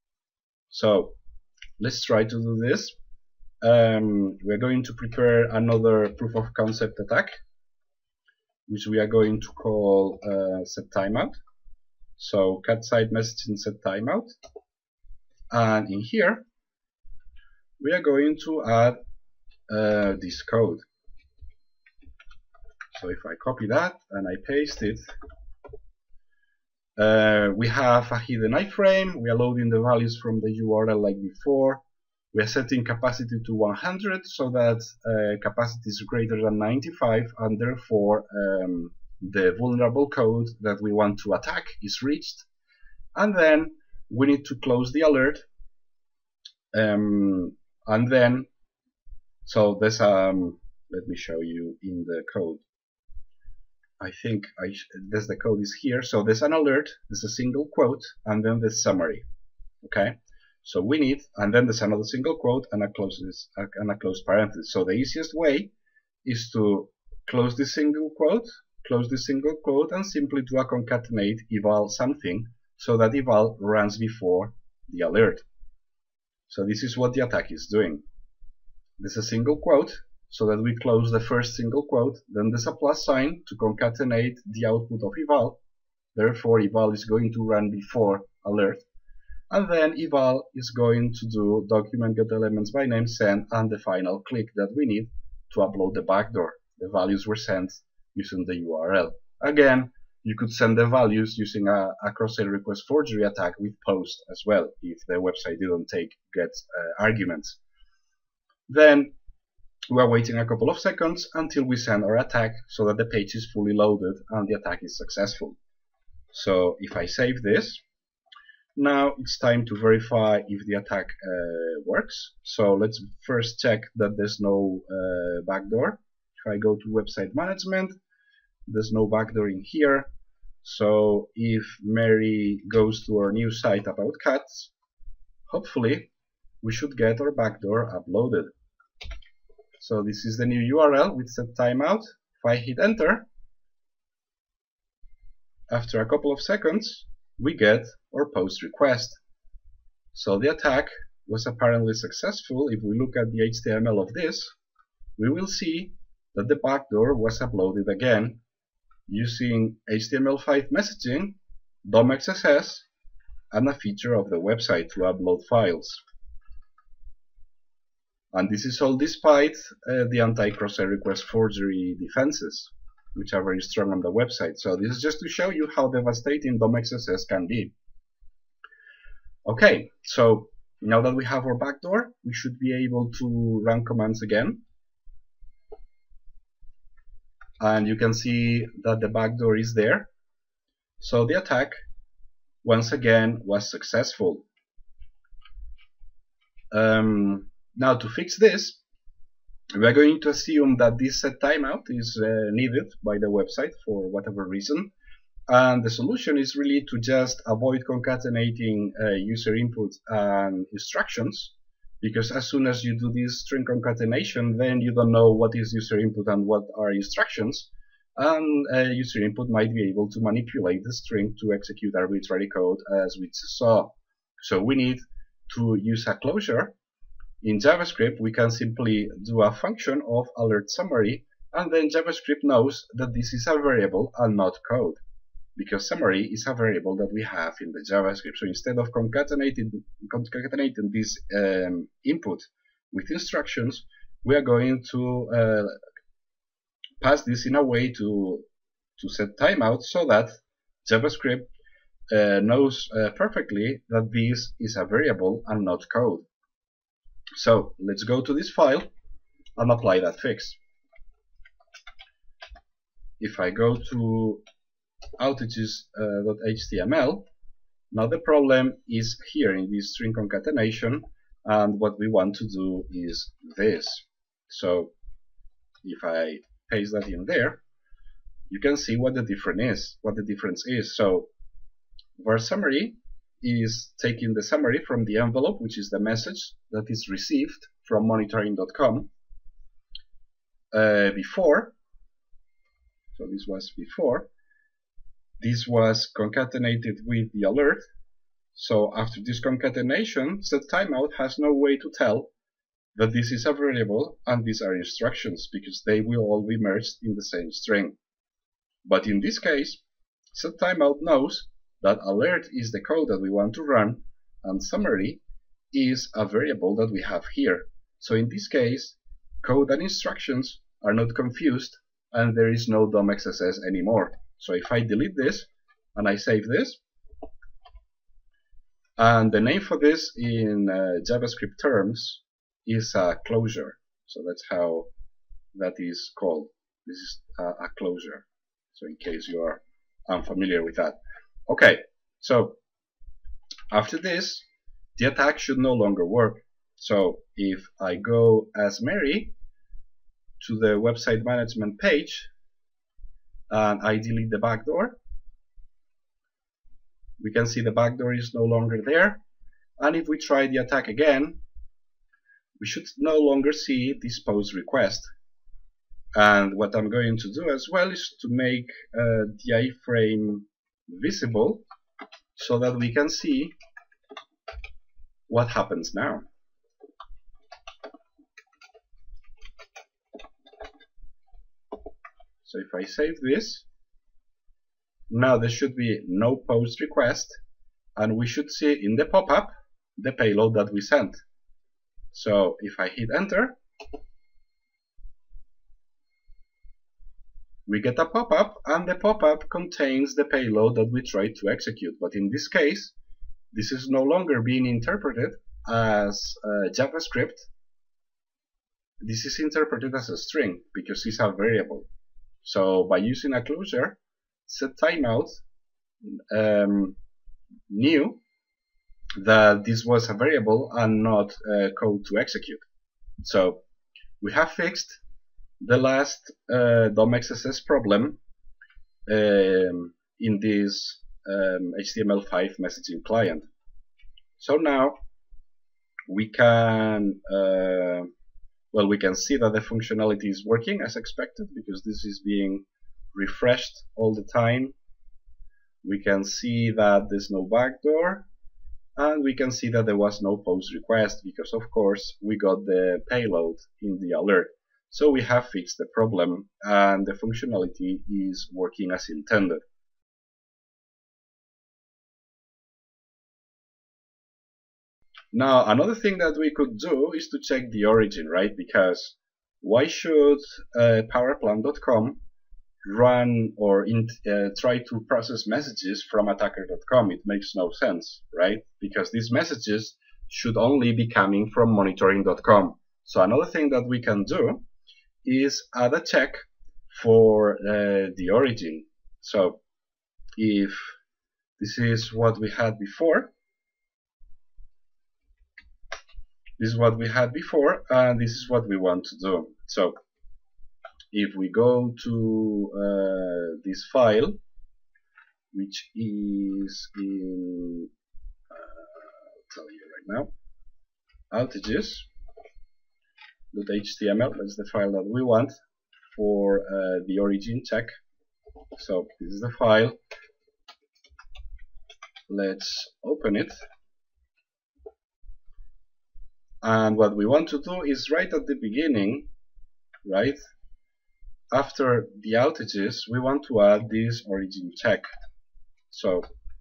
So let's try to do this. Um, we're going to prepare another proof of concept attack, which we are going to call uh, set timeout. So cat side message in set timeout, and in here we are going to add uh, this code. So if I copy that and I paste it, uh, we have a hidden iframe. We are loading the values from the U R L like before. We are setting capacity to one hundred so that uh, capacity is greater than ninety-five, and therefore um, the vulnerable code that we want to attack is reached. And then we need to close the alert. Um, and then, so there's um, Let me show you in the code. I think I sh this the code is here. So there's an alert, there's a single quote, and then the summary. Okay, so we need, and then there's another single quote and a close and a closed parenthesis. So the easiest way is to close this single quote, close this single quote, and simply do a concatenate eval something, so that eval runs before the alert. So this is what the attack is doing. There's a single quote, so that we close the first single quote, then there's a plus sign to concatenate the output of eval, therefore eval is going to run before alert, and then eval is going to do document get elements by name send and the final click that we need to upload the backdoor. The values were sent using the U R L. Again, you could send the values using a, a cross-site request forgery attack with post as well, if the website didn't take get uh, arguments. Then we are waiting a couple of seconds until we send our attack so that the page is fully loaded and the attack is successful. So if I save this, now it's time to verify if the attack uh, works. So let's first check that there's no uh, backdoor. If I go to website management, there's no backdoor in here. So if Mary goes to our new site about cats, hopefully we should get our backdoor uploaded. So this is the new U R L with set timeout. If I hit enter, after a couple of seconds, we get our post request. So the attack was apparently successful. If we look at the H T M L of this, we will see that the backdoor was uploaded again using H T M L five messaging, D O M X S S, and a feature of the website to upload files. And this is all despite uh, the anti-cross-site request forgery defenses, which are very strong on the website. So this is just to show you how devastating D O M X S S can be. Okay, so now that we have our backdoor, we should be able to run commands again. And you can see that the backdoor is there. So the attack, once again, was successful. Um, now to fix this, we are going to assume that this set timeout is uh, needed by the website for whatever reason. And the solution is really to just avoid concatenating uh, user input and instructions, because as soon as you do this string concatenation, then you don't know what is user input and what are instructions, and uh, user input might be able to manipulate the string to execute arbitrary code, as we saw. So we need to use a closure. In JavaScript, we can simply do a function of alert summary, and then JavaScript knows that this is a variable and not code, because summary is a variable that we have in the JavaScript. So instead of concatenating, concatenating this um, input with instructions, we are going to uh, pass this in a way to, to set timeout so that JavaScript uh, knows uh, perfectly that this is a variable and not code. So let's go to this file and apply that fix. If I go to outages dot H T M L, now the problem is here in this string concatenation, and what we want to do is this. So if I paste that in there, you can see what the difference is. What the difference is. So var summary is taking the summary from the envelope, which is the message that is received from monitoring dot com uh, before. So this was before. This was concatenated with the alert. So after this concatenation, set timeout has no way to tell that this is a variable and these are instructions, because they will all be merged in the same string. But in this case, set timeout knows that alert is the code that we want to run, and summary is a variable that we have here. So in this case, code and instructions are not confused, and there is no D O M X S S anymore. So if I delete this and I save this, and the name for this in uh, JavaScript terms is a closure. So that's how that is called. This is a, a closure. So in case you are unfamiliar with that. Okay, so after this, the attack should no longer work. So if I go as Mary to the website management page and I delete the backdoor, we can see the backdoor is no longer there. And if we try the attack again, we should no longer see this post request. And what I'm going to do as well is to make uh, the iframe visible so that we can see what happens now. So if I save this, now there should be no post request, and we should see in the pop-up the payload that we sent. So if I hit enter, we get a pop-up, and the pop-up contains the payload that we tried to execute. But in this case, this is no longer being interpreted as uh, JavaScript. This is interpreted as a string because it's a variable. So by using a closure, set timeout um, knew that this was a variable and not uh, code to execute. So we have fixed the last uh, D O M X S S problem um, in this um, H T M L five messaging client. So now we can uh, well we can see that the functionality is working as expected because this is being refreshed all the time. We can see that there's no backdoor, and we can see that there was no post request because of course we got the payload in the alert. So we have fixed the problem and the functionality is working as intended. Now another thing that we could do is to check the origin, right? Because why should uh, powerplant dot com run or in, uh, try to process messages from attacker dot com? It makes no sense, right? Because these messages should only be coming from monitoring dot com. So another thing that we can do is add a check for uh, the origin. So if this is what we had before, this is what we had before, and this is what we want to do. So if we go to uh, this file, which is in, uh, I'll tell you right now, outages dot H T M L, that's the file that we want for uh, the origin check. So this is the file. Let's open it. And what we want to do is right at the beginning, right after the outages, we want to add this origin check. So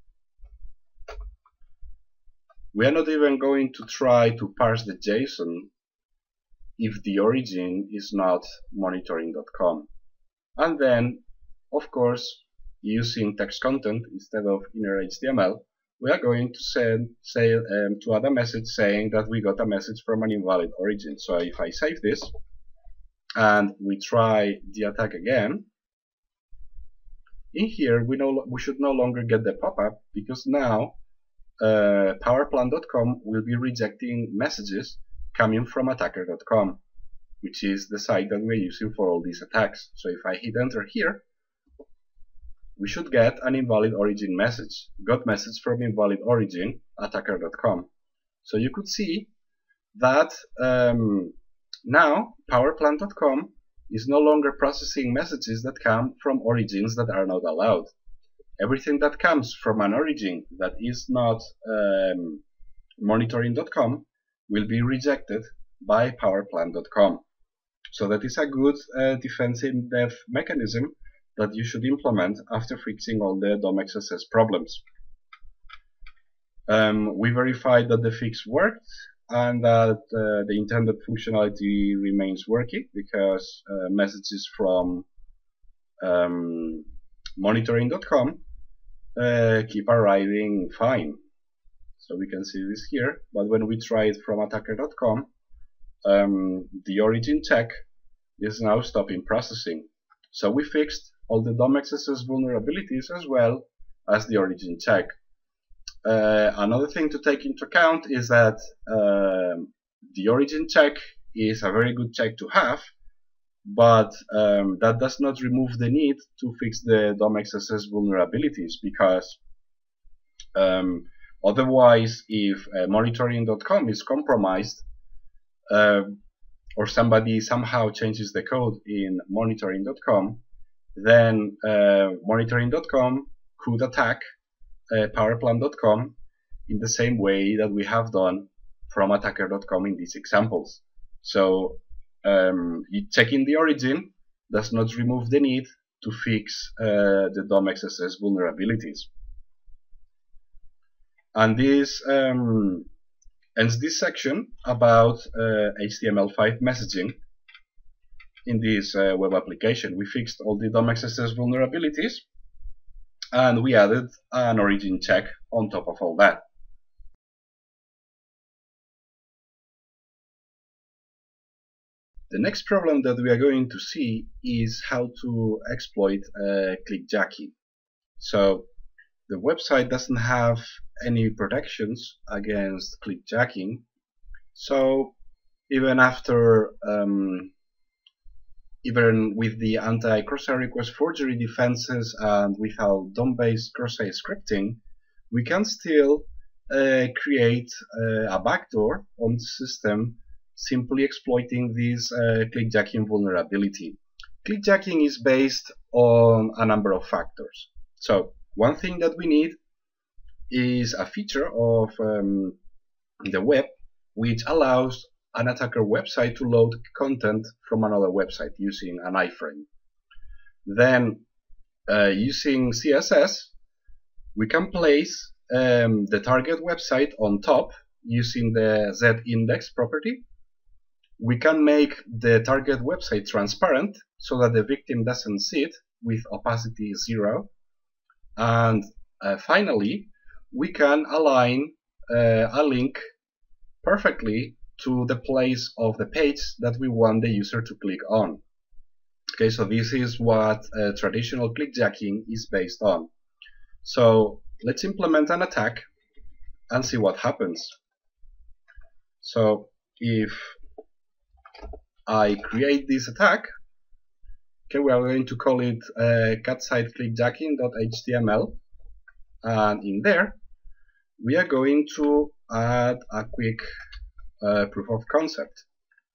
we are not even going to try to parse the JSON if the origin is not monitoring dot com. And then, of course, using text content instead of inner H T M L, we are going to send say um, to add a message saying that we got a message from an invalid origin. So if I save this and we try the attack again, in here we know we should no longer get the pop-up because now uh, powerplant dot com will be rejecting messages coming from attacker dot com, which is the site that we're using for all these attacks. So if I hit enter here, we should get an invalid origin message. Got message from invalid origin, attacker dot com. So you could see that um, now powerplant dot com is no longer processing messages that come from origins that are not allowed. Everything that comes from an origin that is not um, monitoring dot com will be rejected by powerplant dot com. So that is a good uh, defensive mechanism that you should implement after fixing all the D O M X S S problems. Um, we verified that the fix worked and that uh, the intended functionality remains working because uh, messages from um, monitoring dot com uh, keep arriving fine. So we can see this here, but when we try it from attacker dot com, um, the origin check is now stopping processing. So we fixed all the D O M X S S vulnerabilities as well as the origin check. Uh, another thing to take into account is that uh, the origin check is a very good check to have but um, that does not remove the need to fix the D O M X S S vulnerabilities, because um, otherwise, if uh, monitoring dot com is compromised, uh, or somebody somehow changes the code in monitoring dot com, then uh, monitoring dot com could attack uh, powerplan dot com in the same way that we have done from attacker dot com in these examples. So um, checking the origin does not remove the need to fix uh, the D O M X S S vulnerabilities. And this um, ends this section about uh, H T M L five messaging in this uh, web application. We fixed all the D O M X S S vulnerabilities, and we added an origin check on top of all that. The next problem that we are going to see is how to exploit uh, clickjacking. So the website doesn't have any protections against clickjacking. So even after, um, even with the anti-cross-site request forgery defenses and without D O M-based cross-site scripting, we can still uh, create uh, a backdoor on the system simply exploiting this uh, clickjacking vulnerability. Clickjacking is based on a number of factors. So one thing that we need is a feature of um, the web which allows an attacker website to load content from another website using an iframe. Then uh, using C S S, we can place um, the target website on top using the Z-index property. We can make the target website transparent so that the victim doesn't see it with opacity zero. And uh, finally, we can align uh, a link perfectly to the place of the page that we want the user to click on. Okay, so this is what uh, traditional clickjacking is based on. So let's implement an attack and see what happens. So if I create this attack, okay, we are going to call it uh, catsite clickjacking dot H T M L, and in there we are going to add a quick uh, proof of concept.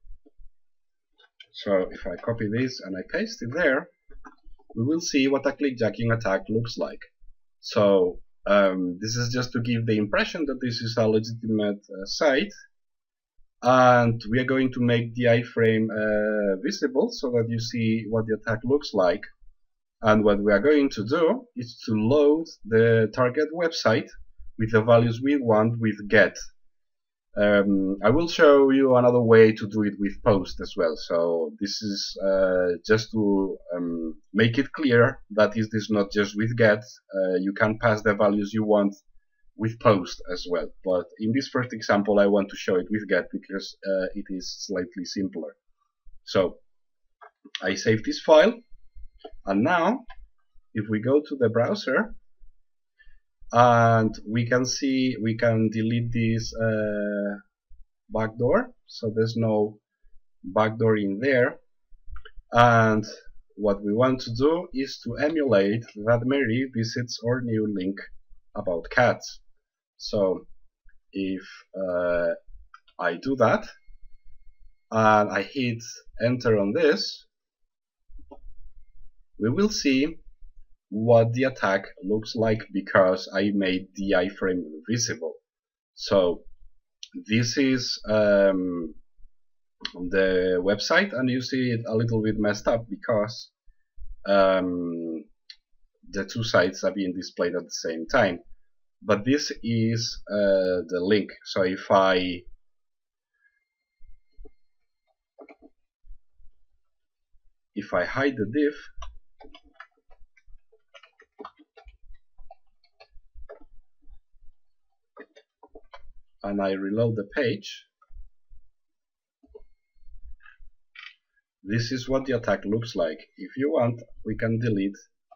So if I copy this and I paste it there, we will see what a clickjacking attack looks like. So um, this is just to give the impression that this is a legitimate uh, site. And we are going to make the iframe uh, visible so that you see what the attack looks like. And what we are going to do is to load the target website with the values we want with get. Um, I will show you another way to do it with post as well. So this is uh, just to um, make it clear that is this not just with get. Uh, you can pass the values you want with post as well, but in this first example I want to show it with get because uh, it is slightly simpler. So I save this file, and now if we go to the browser and we can see, we can delete this uh, backdoor, so there's no backdoor in there, and what we want to do is to emulate that Mary visits our new link about cats. So if uh, I do that and I hit enter on this, we will see what the attack looks like because I made the iframe visible. So this is um, the website, and you see it a little bit messed up because um, the two sites are being displayed at the same time. But this is uh, the link. So if I if I hide the div, and I reload the page, this is what the attack looks like. If you want, we can delete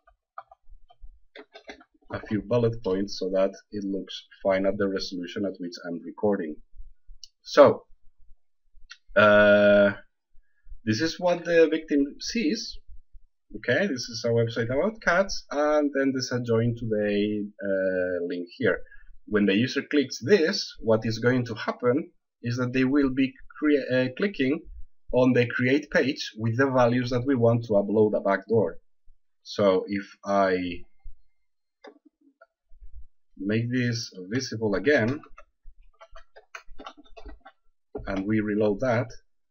a few bullet points so that it looks fine at the resolution at which I'm recording. So uh, This is what the victim sees. Okay, this is a website about cats, and then there's a join today uh, link here. When the user clicks this, what is going to happen is that they will be uh, clicking on the create page with the values that we want to upload a backdoor. So if I make this visible again and we reload that,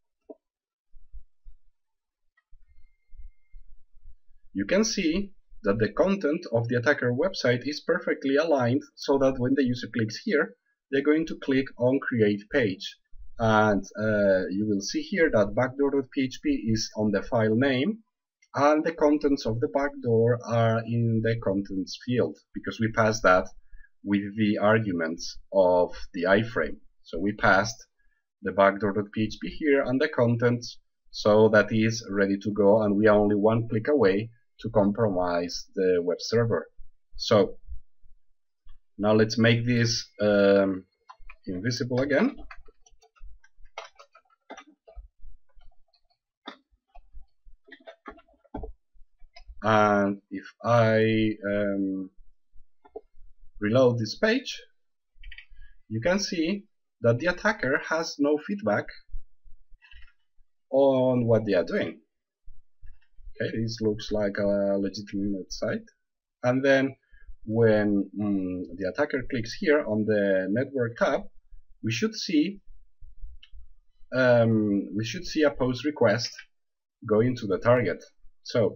you can see that the content of the attacker website is perfectly aligned, so that when the user clicks here, they're going to click on create page. And uh, you will see here that backdoor dot P H P is on the file name, and the contents of the backdoor are in the contents field, because we passed that with the arguments of the iframe. So we passed the backdoor dot P H P here and the contents, so that is ready to go, and we are only one click away to compromise the web server. So now let's make this um, invisible again. And if I um, reload this page, you can see that the attacker has no feedback on what they are doing. Okay, this looks like a legitimate site. And then when mm, the attacker clicks here on the network tab, we should see um, we should see a post request going to the target. So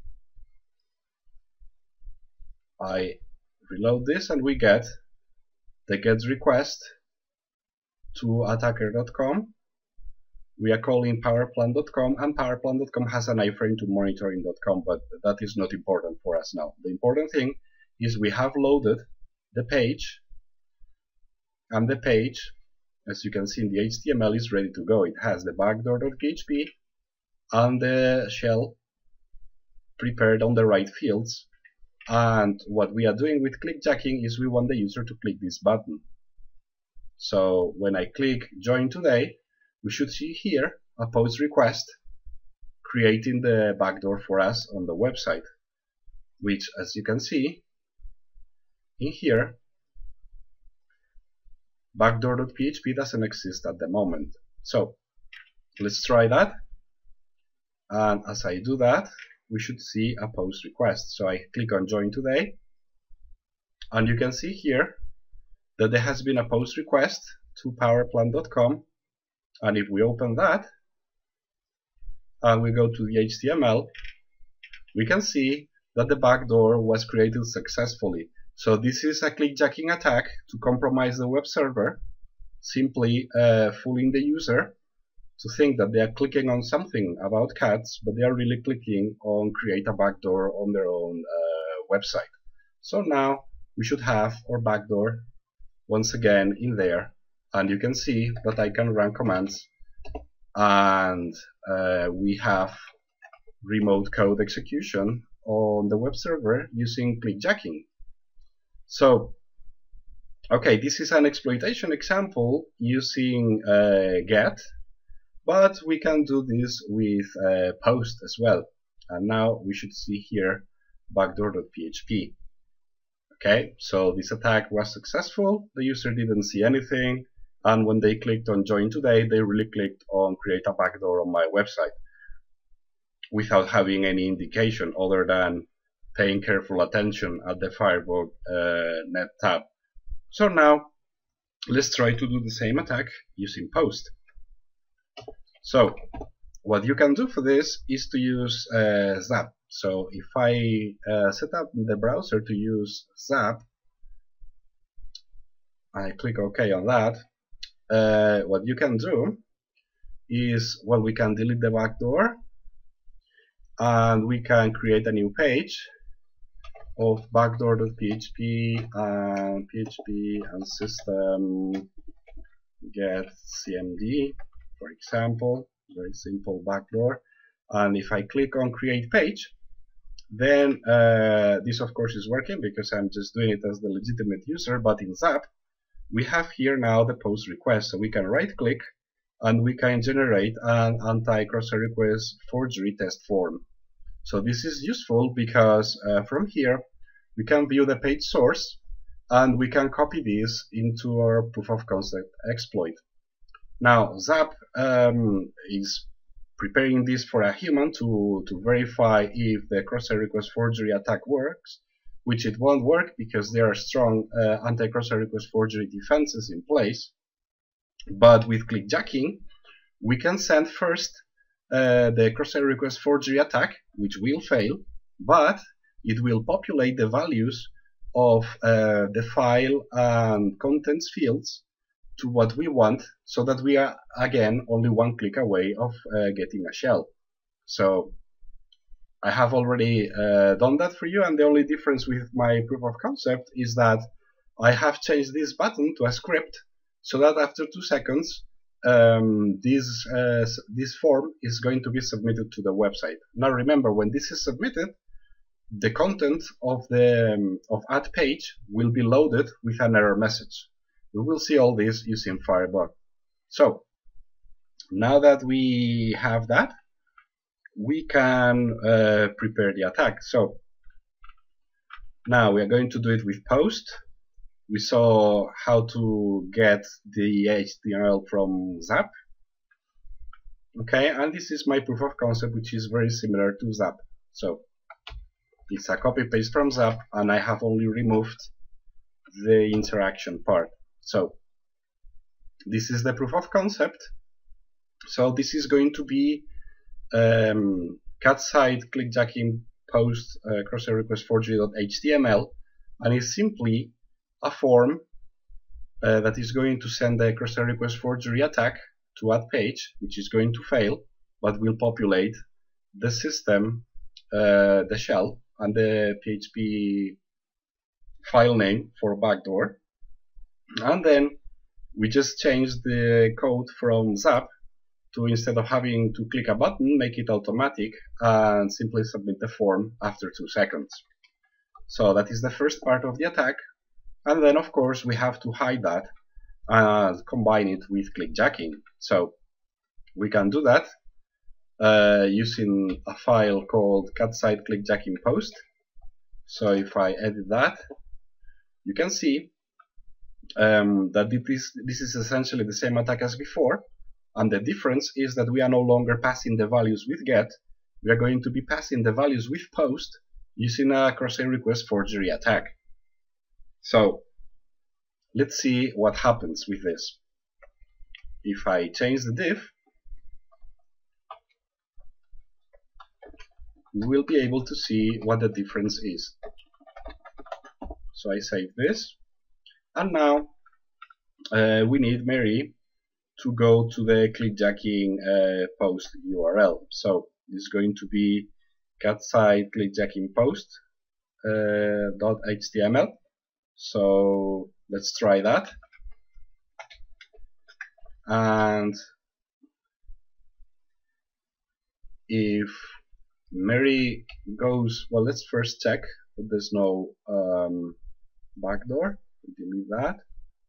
I reload this and we get the get request to attacker dot com. We are calling powerplan dot com, and powerplan dot com has an iframe to monitoring dot com, but that is not important for us now. The important thing is we have loaded the page, and the page, as you can see in the H T M L, is ready to go. It has the backdoor dot P H P and the shell prepared on the right fields. And what we are doing with clickjacking is we want the user to click this button. So when I click join today, we should see here a post request creating the backdoor for us on the website, which, as you can see in here, backdoor dot P H P doesn't exist at the moment. So let's try that, and as I do that, we should see a post request. So I click on join today, and you can see here that there has been a post request to powerplan dot com. And if we open that and we go to the H T M L, we can see that the backdoor was created successfully. So this is a clickjacking attack to compromise the web server, simply uh, fooling the user to think that they are clicking on something about cats, but they are really clicking on create a backdoor on their own uh, website. So now we should have our backdoor once again in there. And you can see that I can run commands, and uh, we have remote code execution on the web server using clickjacking. So, okay, this is an exploitation example using uh, get, but we can do this with uh, post as well. And now we should see here backdoor dot P H P. Okay, so this attack was successful. The user didn't see anything. And when they clicked on join today, they really clicked on create a backdoor on my website without having any indication other than paying careful attention at the Firebug uh, net tab. So now let's try to do the same attack using post. So what you can do for this is to use uh, Zap. So if I uh, set up the browser to use Zap, I click OK on that. Uh, what you can do is, well, we can delete the backdoor, and we can create a new page of backdoor dot P H P and P H P and system get C M D, for example, very simple backdoor. And if I click on create page, then uh, this of course is working because I'm just doing it as the legitimate user. But in Zap, we have here now the post request, so we can right click and we can generate an anti-cross-site request forgery test form. So this is useful because uh, from here we can view the page source and we can copy this into our proof of concept exploit. Now Zap um, is preparing this for a human to, to verify if the cross-site request forgery attack works, which it won't work because there are strong uh, anti-cross-site request forgery defenses in place. But with clickjacking, we can send first uh, the cross-site request forgery attack, which will fail, but it will populate the values of uh, the file and contents fields to what we want, so that we are again only one click away of uh, getting a shell. So I have already uh, done that for you, and the only difference with my proof of concept is that I have changed this button to a script, so that after two seconds um, this, uh, this form is going to be submitted to the website. Now remember, when this is submitted, the content of the um, of add page will be loaded with an error message. We will see all this using Firebug. So now that we have that, we can uh, prepare the attack. So now we are going to do it with post. We saw how to get the H T M L from Zap. Okay, and this is my proof of concept, which is very similar to Zap. So it's a copy paste from Zap, and I have only removed the interaction part. So this is the proof of concept. So this is going to be um, cat side clickjacking post uh, cross-site request forgery.html, and it's simply a form uh, that is going to send the cross-site request forgery attack to add page, which is going to fail, but will populate the system, uh, the shell, and the P H P file name for backdoor. And then we just change the code from Zap to, instead of having to click a button, make it automatic and simply submit the form after two seconds. So that is the first part of the attack. And then of course we have to hide that and combine it with clickjacking. So we can do that uh, using a file called cat-side clickjacking post. So if I edit that, you can see um, that it is, this is essentially the same attack as before, and the difference is that we are no longer passing the values with get, we are going to be passing the values with post using a cross-site request forgery attack. So let's see what happens with this. If I change the div, we will be able to see what the difference is. So I save this, and now uh, we need Mary to go to the clickjacking uh, post U R L. So this is going to be cat-side clickjacking post uh, dot H T M L. So let's try that. And if Mary goes, well, let's first check that there's no um, backdoor. Delete that.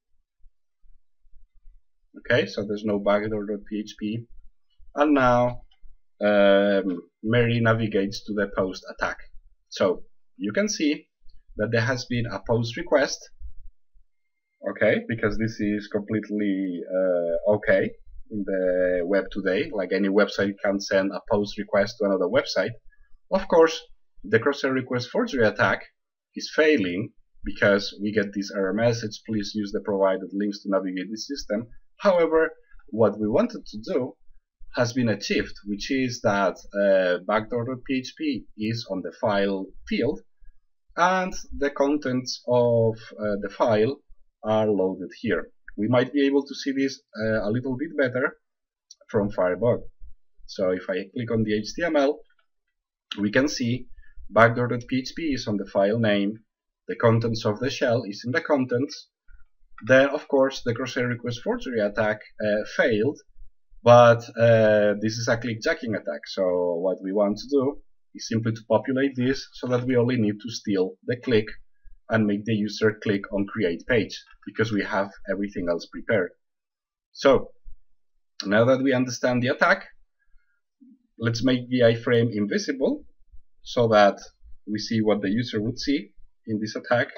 Okay, so there's no backdoor.php. And now um, Mary navigates to the post attack. So you can see that there has been a post request. Okay, because this is completely uh, okay in the web today. Like any website can send a post request to another website. Of course, the cross-site request forgery attack is failing because we get this error message, please use the provided links to navigate the system. However, what we wanted to do has been achieved, which is that uh, backdoor.php is on the file field, and the contents of uh, the file are loaded here. We might be able to see this uh, a little bit better from Firebug. So if I click on the H T M L, we can see backdoor.php is on the file name, the contents of the shell is in the contents. Then of course the cross-site request forgery attack uh, failed, but uh, this is a clickjacking attack. So what we want to do is simply to populate this so that we only need to steal the click and make the user click on create page, because we have everything else prepared. So Now that we understand the attack, let's make the iframe invisible so that we see what the user would see in this attack.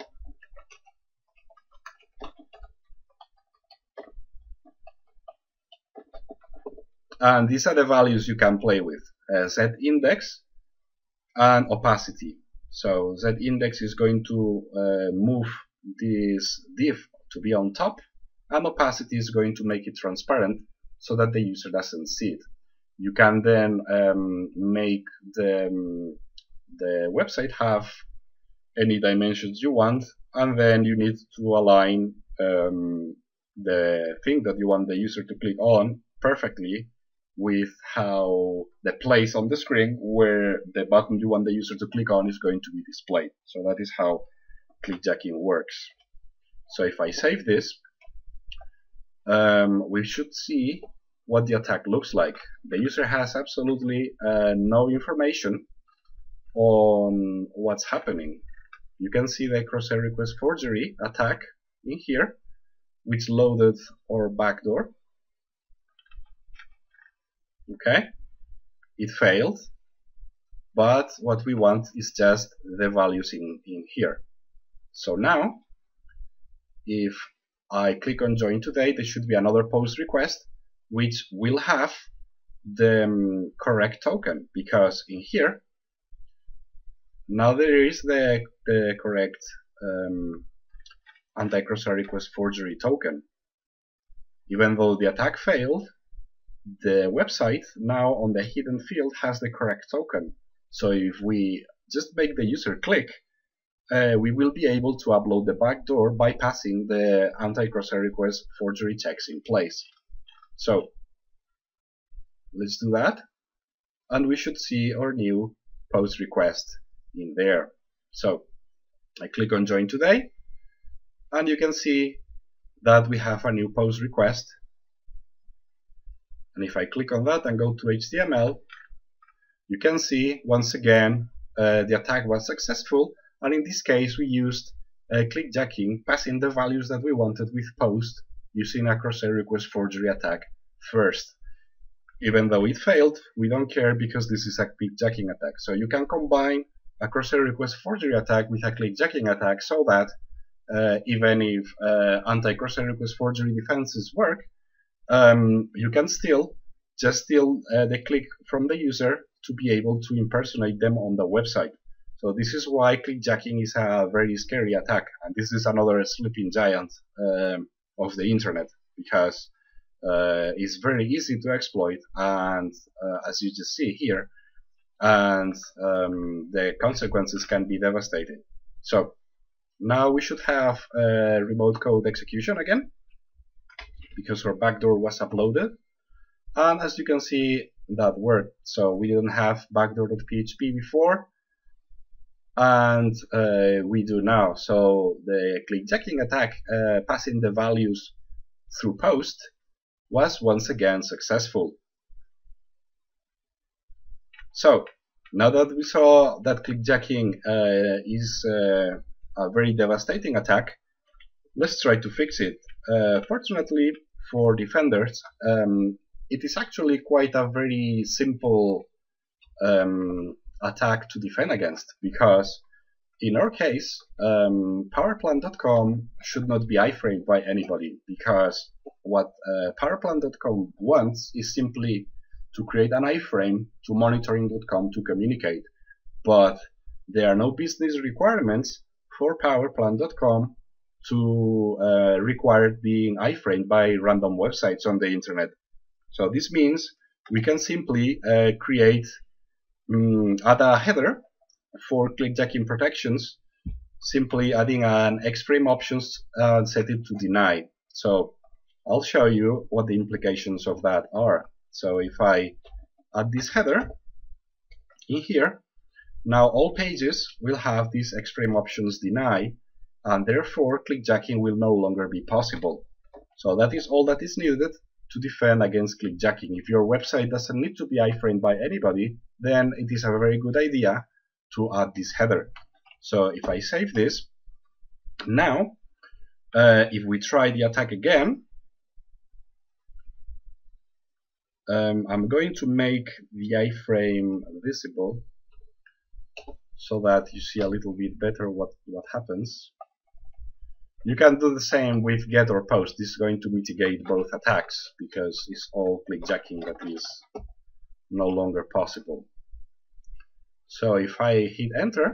And these are the values you can play with: uh, z-index and opacity. So z-index is going to uh, move this div to be on top, and opacity is going to make it transparent so that the user doesn't see it. You can then um, make the, um, the website have any dimensions you want, and then you need to align um, the thing that you want the user to click on perfectly with how the place on the screen where the button you want the user to click on is going to be displayed. So that is how clickjacking works. So if I save this, um, we should see what the attack looks like. The user has absolutely uh, no information on what's happening. You can see the crosshair request forgery attack in here, which loaded our backdoor. Okay, it failed, but what we want is just the values in, in here. So now, if I click on join today, there should be another post request which will have the um, correct token, because in here now there is the, the correct um, anti-crosshair request forgery token. Even though the attack failed, the website now on the hidden field has the correct token. So if we just make the user click, uh, we will be able to upload the backdoor bypassing the anti-crosshair request forgery checks in place. So let's do that, and we should see our new post request in there. So I click on join today, and you can see that we have a new post request. And if I click on that and go to H T M L, you can see once again uh, the attack was successful, and in this case we used uh, clickjacking, passing the values that we wanted with post using a crosshair request forgery attack first. Even though it failed, we don't care because this is a clickjacking attack. So you can combine a crosshair request forgery attack with a clickjacking attack so that uh, even if uh, anti-crosshair request forgery defenses work, Um, you can still just steal uh, the click from the user to be able to impersonate them on the website. So this is why clickjacking is a very scary attack, and this is another sleeping giant um, of the internet, because uh, it's very easy to exploit, and uh, as you just see here, and um, the consequences can be devastating. So now we should have uh, remote code execution again, because our backdoor was uploaded, and as you can see, that worked. So we didn't have backdoor.php before, and uh, we do now. So the clickjacking attack, uh, passing the values through post, was once again successful. So now that we saw that clickjacking uh, is uh, a very devastating attack, let's try to fix it. Uh, fortunately for defenders, um, it is actually quite a very simple um, attack to defend against, because in our case, um, powerplant dot com should not be iframed by anybody, because what uh, powerplant dot com wants is simply to create an iframe to monitoring dot com to communicate, but there are no business requirements for powerplant dot com to uh, require being iframed by random websites on the internet. So this means we can simply uh, create, um, add a header for clickjacking protections, simply adding an xframe options and set it to deny. So I'll show you what the implications of that are. So if I add this header in here, now all pages will have this xframe options deny, and therefore clickjacking will no longer be possible. So that is all that is needed to defend against clickjacking. If your website doesn't need to be iframed by anybody, then it is a very good idea to add this header. So if I save this, now uh, if we try the attack again, um, I'm going to make the iframe visible so that you see a little bit better what, what happens. You can do the same with get or post. This is going to mitigate both attacks because it's all clickjacking that is no longer possible. So if I hit enter,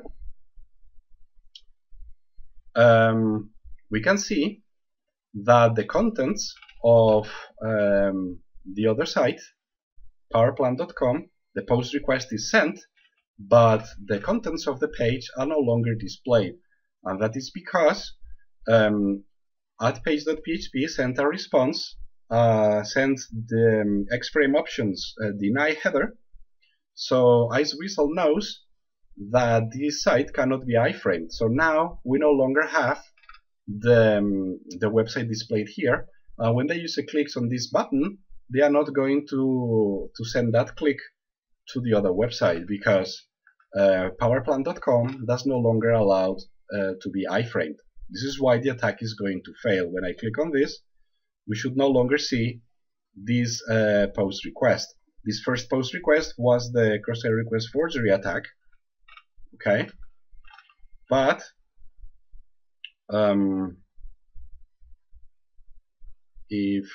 um, we can see that the contents of um, the other site, powerplant dot com, the post request is sent, but the contents of the page are no longer displayed. And that is because um, at page dot p h p sent a response, uh, sent the um, X-frame options uh, deny header. So Iceweasel knows that this site cannot be iframed. So now we no longer have the, um, the website displayed here. Uh, when the user clicks on this button, they are not going to, to send that click to the other website because uh, powerplant dot com does no longer allow uh, to be iframed. This is why the attack is going to fail. When I click on this, we should no longer see this uh, post request. This first post request was the crosshair request forgery attack. Okay, but um, if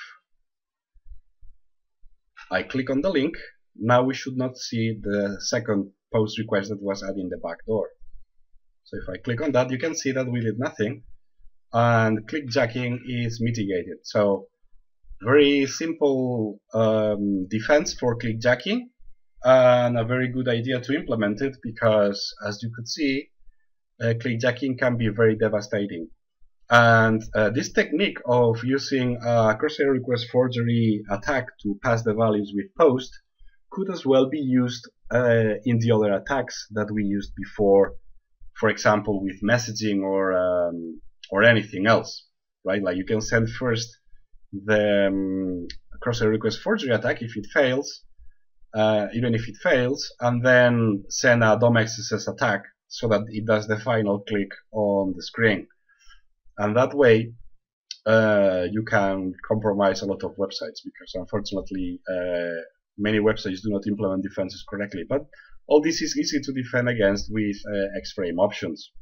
I click on the link, now we should not see the second post request that was added in the back door. So if I click on that, you can see that we did nothing, and clickjacking is mitigated. So very simple um, defense for clickjacking, and a very good idea to implement it because, as you could see, uh, clickjacking can be very devastating. And uh, this technique of using a crosshair request forgery attack to pass the values with post could as well be used uh, in the other attacks that we used before, for example, with messaging or um, or anything else, right? Like you can send first the um, crosshair request forgery attack if it fails, uh, even if it fails, and then send a D O M X S S attack so that it does the final click on the screen. And that way, uh, you can compromise a lot of websites because unfortunately, uh, many websites do not implement defenses correctly. But all this is easy to defend against with uh, X-frame options.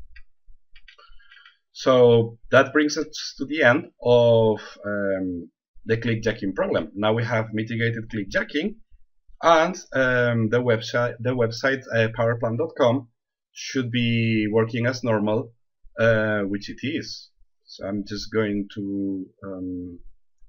So that brings us to the end of um, the clickjacking problem. Now we have mitigated clickjacking, and um, the website, the website uh, powerplant dot com should be working as normal, uh, which it is. So I'm just going to um,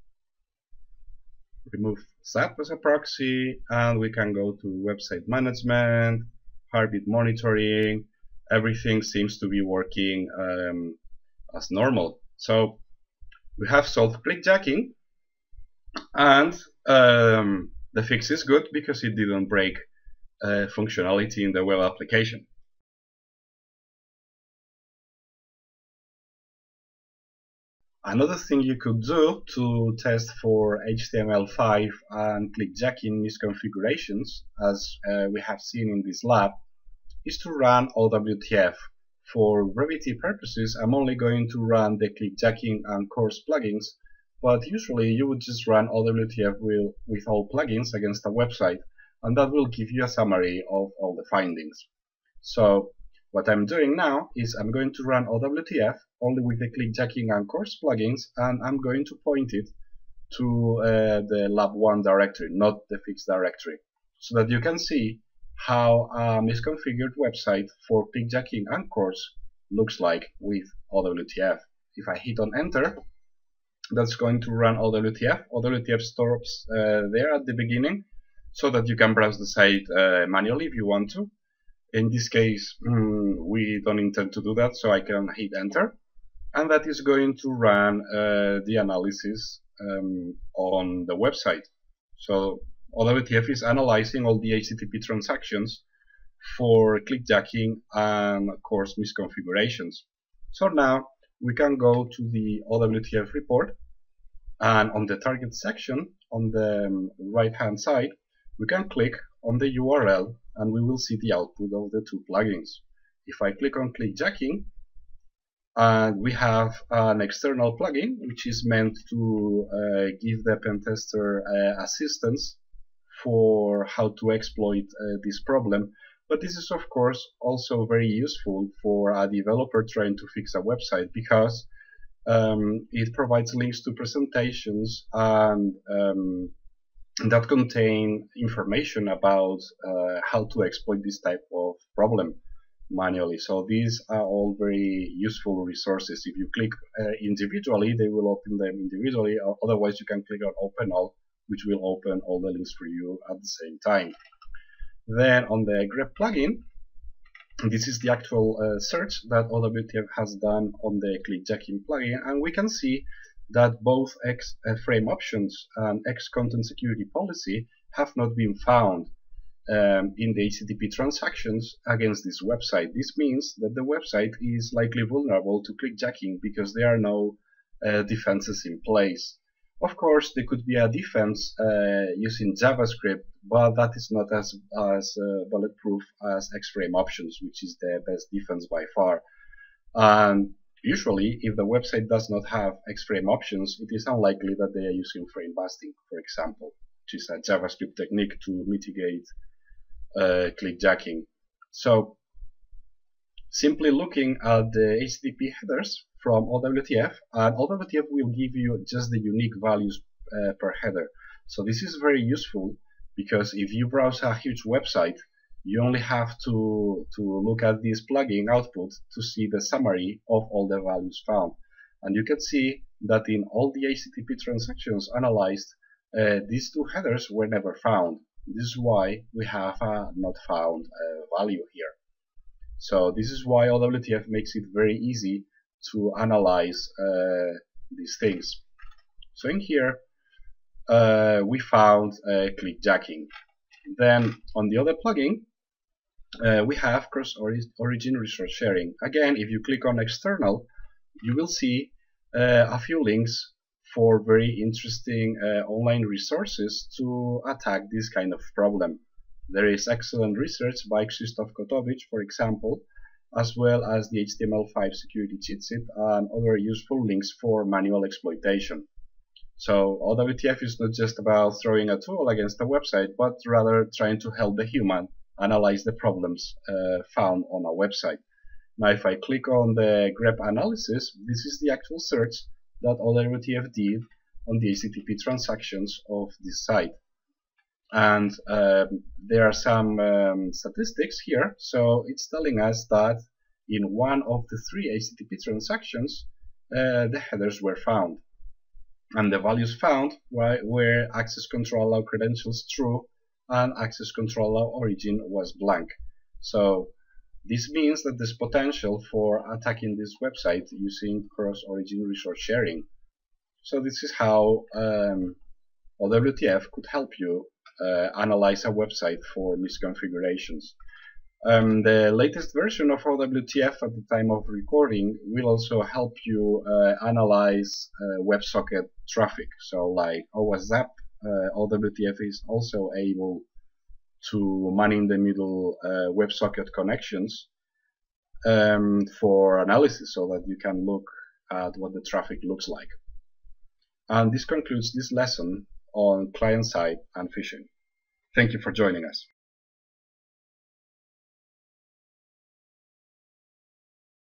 remove S A P as a proxy, and we can go to website management, heartbeat monitoring. Everything seems to be working um, as normal. So we have solved clickjacking, and um, the fix is good because it didn't break uh, functionality in the web application. Another thing you could do to test for H T M L five and clickjacking misconfigurations, as uh, we have seen in this lab, is to run O W T F. For brevity purposes, I'm only going to run the clickjacking and course plugins, but usually you would just run O W T F with, with all plugins against a website, and that will give you a summary of all the findings. So what I'm doing now is I'm going to run O W T F only with the clickjacking and course plugins, and I'm going to point it to uh, the lab one directory, not the fixed directory, so that you can see how a misconfigured website for clickjacking and course looks like with O W T F. If I hit on enter, that's going to run O W T F. O W T F stops uh, there at the beginning so that you can browse the site uh, manually if you want to. In this case, mm, we don't intend to do that, so I can hit enter, and that is going to run uh, the analysis um, on the website. So O W T F is analyzing all the H T T P transactions for clickjacking and course misconfigurations. So now we can go to the O W T F report, and on the target section on the um, right hand side we can click on the U R L and we will see the output of the two plugins. If I click on clickjacking, and we have an external plugin which is meant to uh, give the pentester uh, assistance for how to exploit uh, this problem. But this is of course also very useful for a developer trying to fix a website, because um, it provides links to presentations and um, that contain information about uh, how to exploit this type of problem manually. So these are all very useful resources. If you click uh, individually, they will open them individually. Otherwise, you can click on Open All, which will open all the links for you at the same time. Then on the grep plugin, this is the actual uh, search that O W T F has done on the clickjacking plugin, and we can see that both X uh, frame options and X content security policy have not been found um, in the H T T P transactions against this website. This means that the website is likely vulnerable to clickjacking because there are no uh, defenses in place. Of course, there could be a defense uh, using JavaScript, but that is not as, as uh, bulletproof as X frame options, which is the best defense by far. And usually, if the website does not have X frame options, it is unlikely that they are using frame busting, for example, which is a JavaScript technique to mitigate uh, clickjacking. So, simply looking at the H T T P headers from O W T F, and O W T F will give you just the unique values uh, per header. So this is very useful, because if you browse a huge website, you only have to, to look at this plugin output to see the summary of all the values found. And you can see that in all the H T T P transactions analyzed, uh, these two headers were never found. This is why we have a not found uh, value here. So this is why O W T F makes it very easy to analyze uh, these things. So in here, uh, we found uh, clickjacking. Then on the other plugin, uh, we have cross-origin resource sharing. Again, if you click on external, you will see uh, a few links for very interesting uh, online resources to attack this kind of problem. There is excellent research by Krzysztof Kotowicz, for example, as well as the H T M L five security cheat sheet and other useful links for manual exploitation. So O W T F is not just about throwing a tool against a website, but rather trying to help the human analyze the problems uh, found on a website. Now if I click on the grep analysis, this is the actual search that O W T F did on the H T T P transactions of this site. And um, there are some um, statistics here. So it's telling us that in one of the three H T T P transactions, uh, the headers were found. And the values found were access control allow credentials true and access control allow origin was blank. So this means that there's potential for attacking this website using cross-origin resource sharing. So this is how um, O W T F could help you Uh, analyze a website for misconfigurations. Um, the latest version of O W T F at the time of recording will also help you uh, analyze uh, WebSocket traffic. So like OWASP, uh, O W T F is also able to man in the middle uh, WebSocket connections um, for analysis, so that you can look at what the traffic looks like. And this concludes this lesson on client-side and phishing. Thank you for joining us.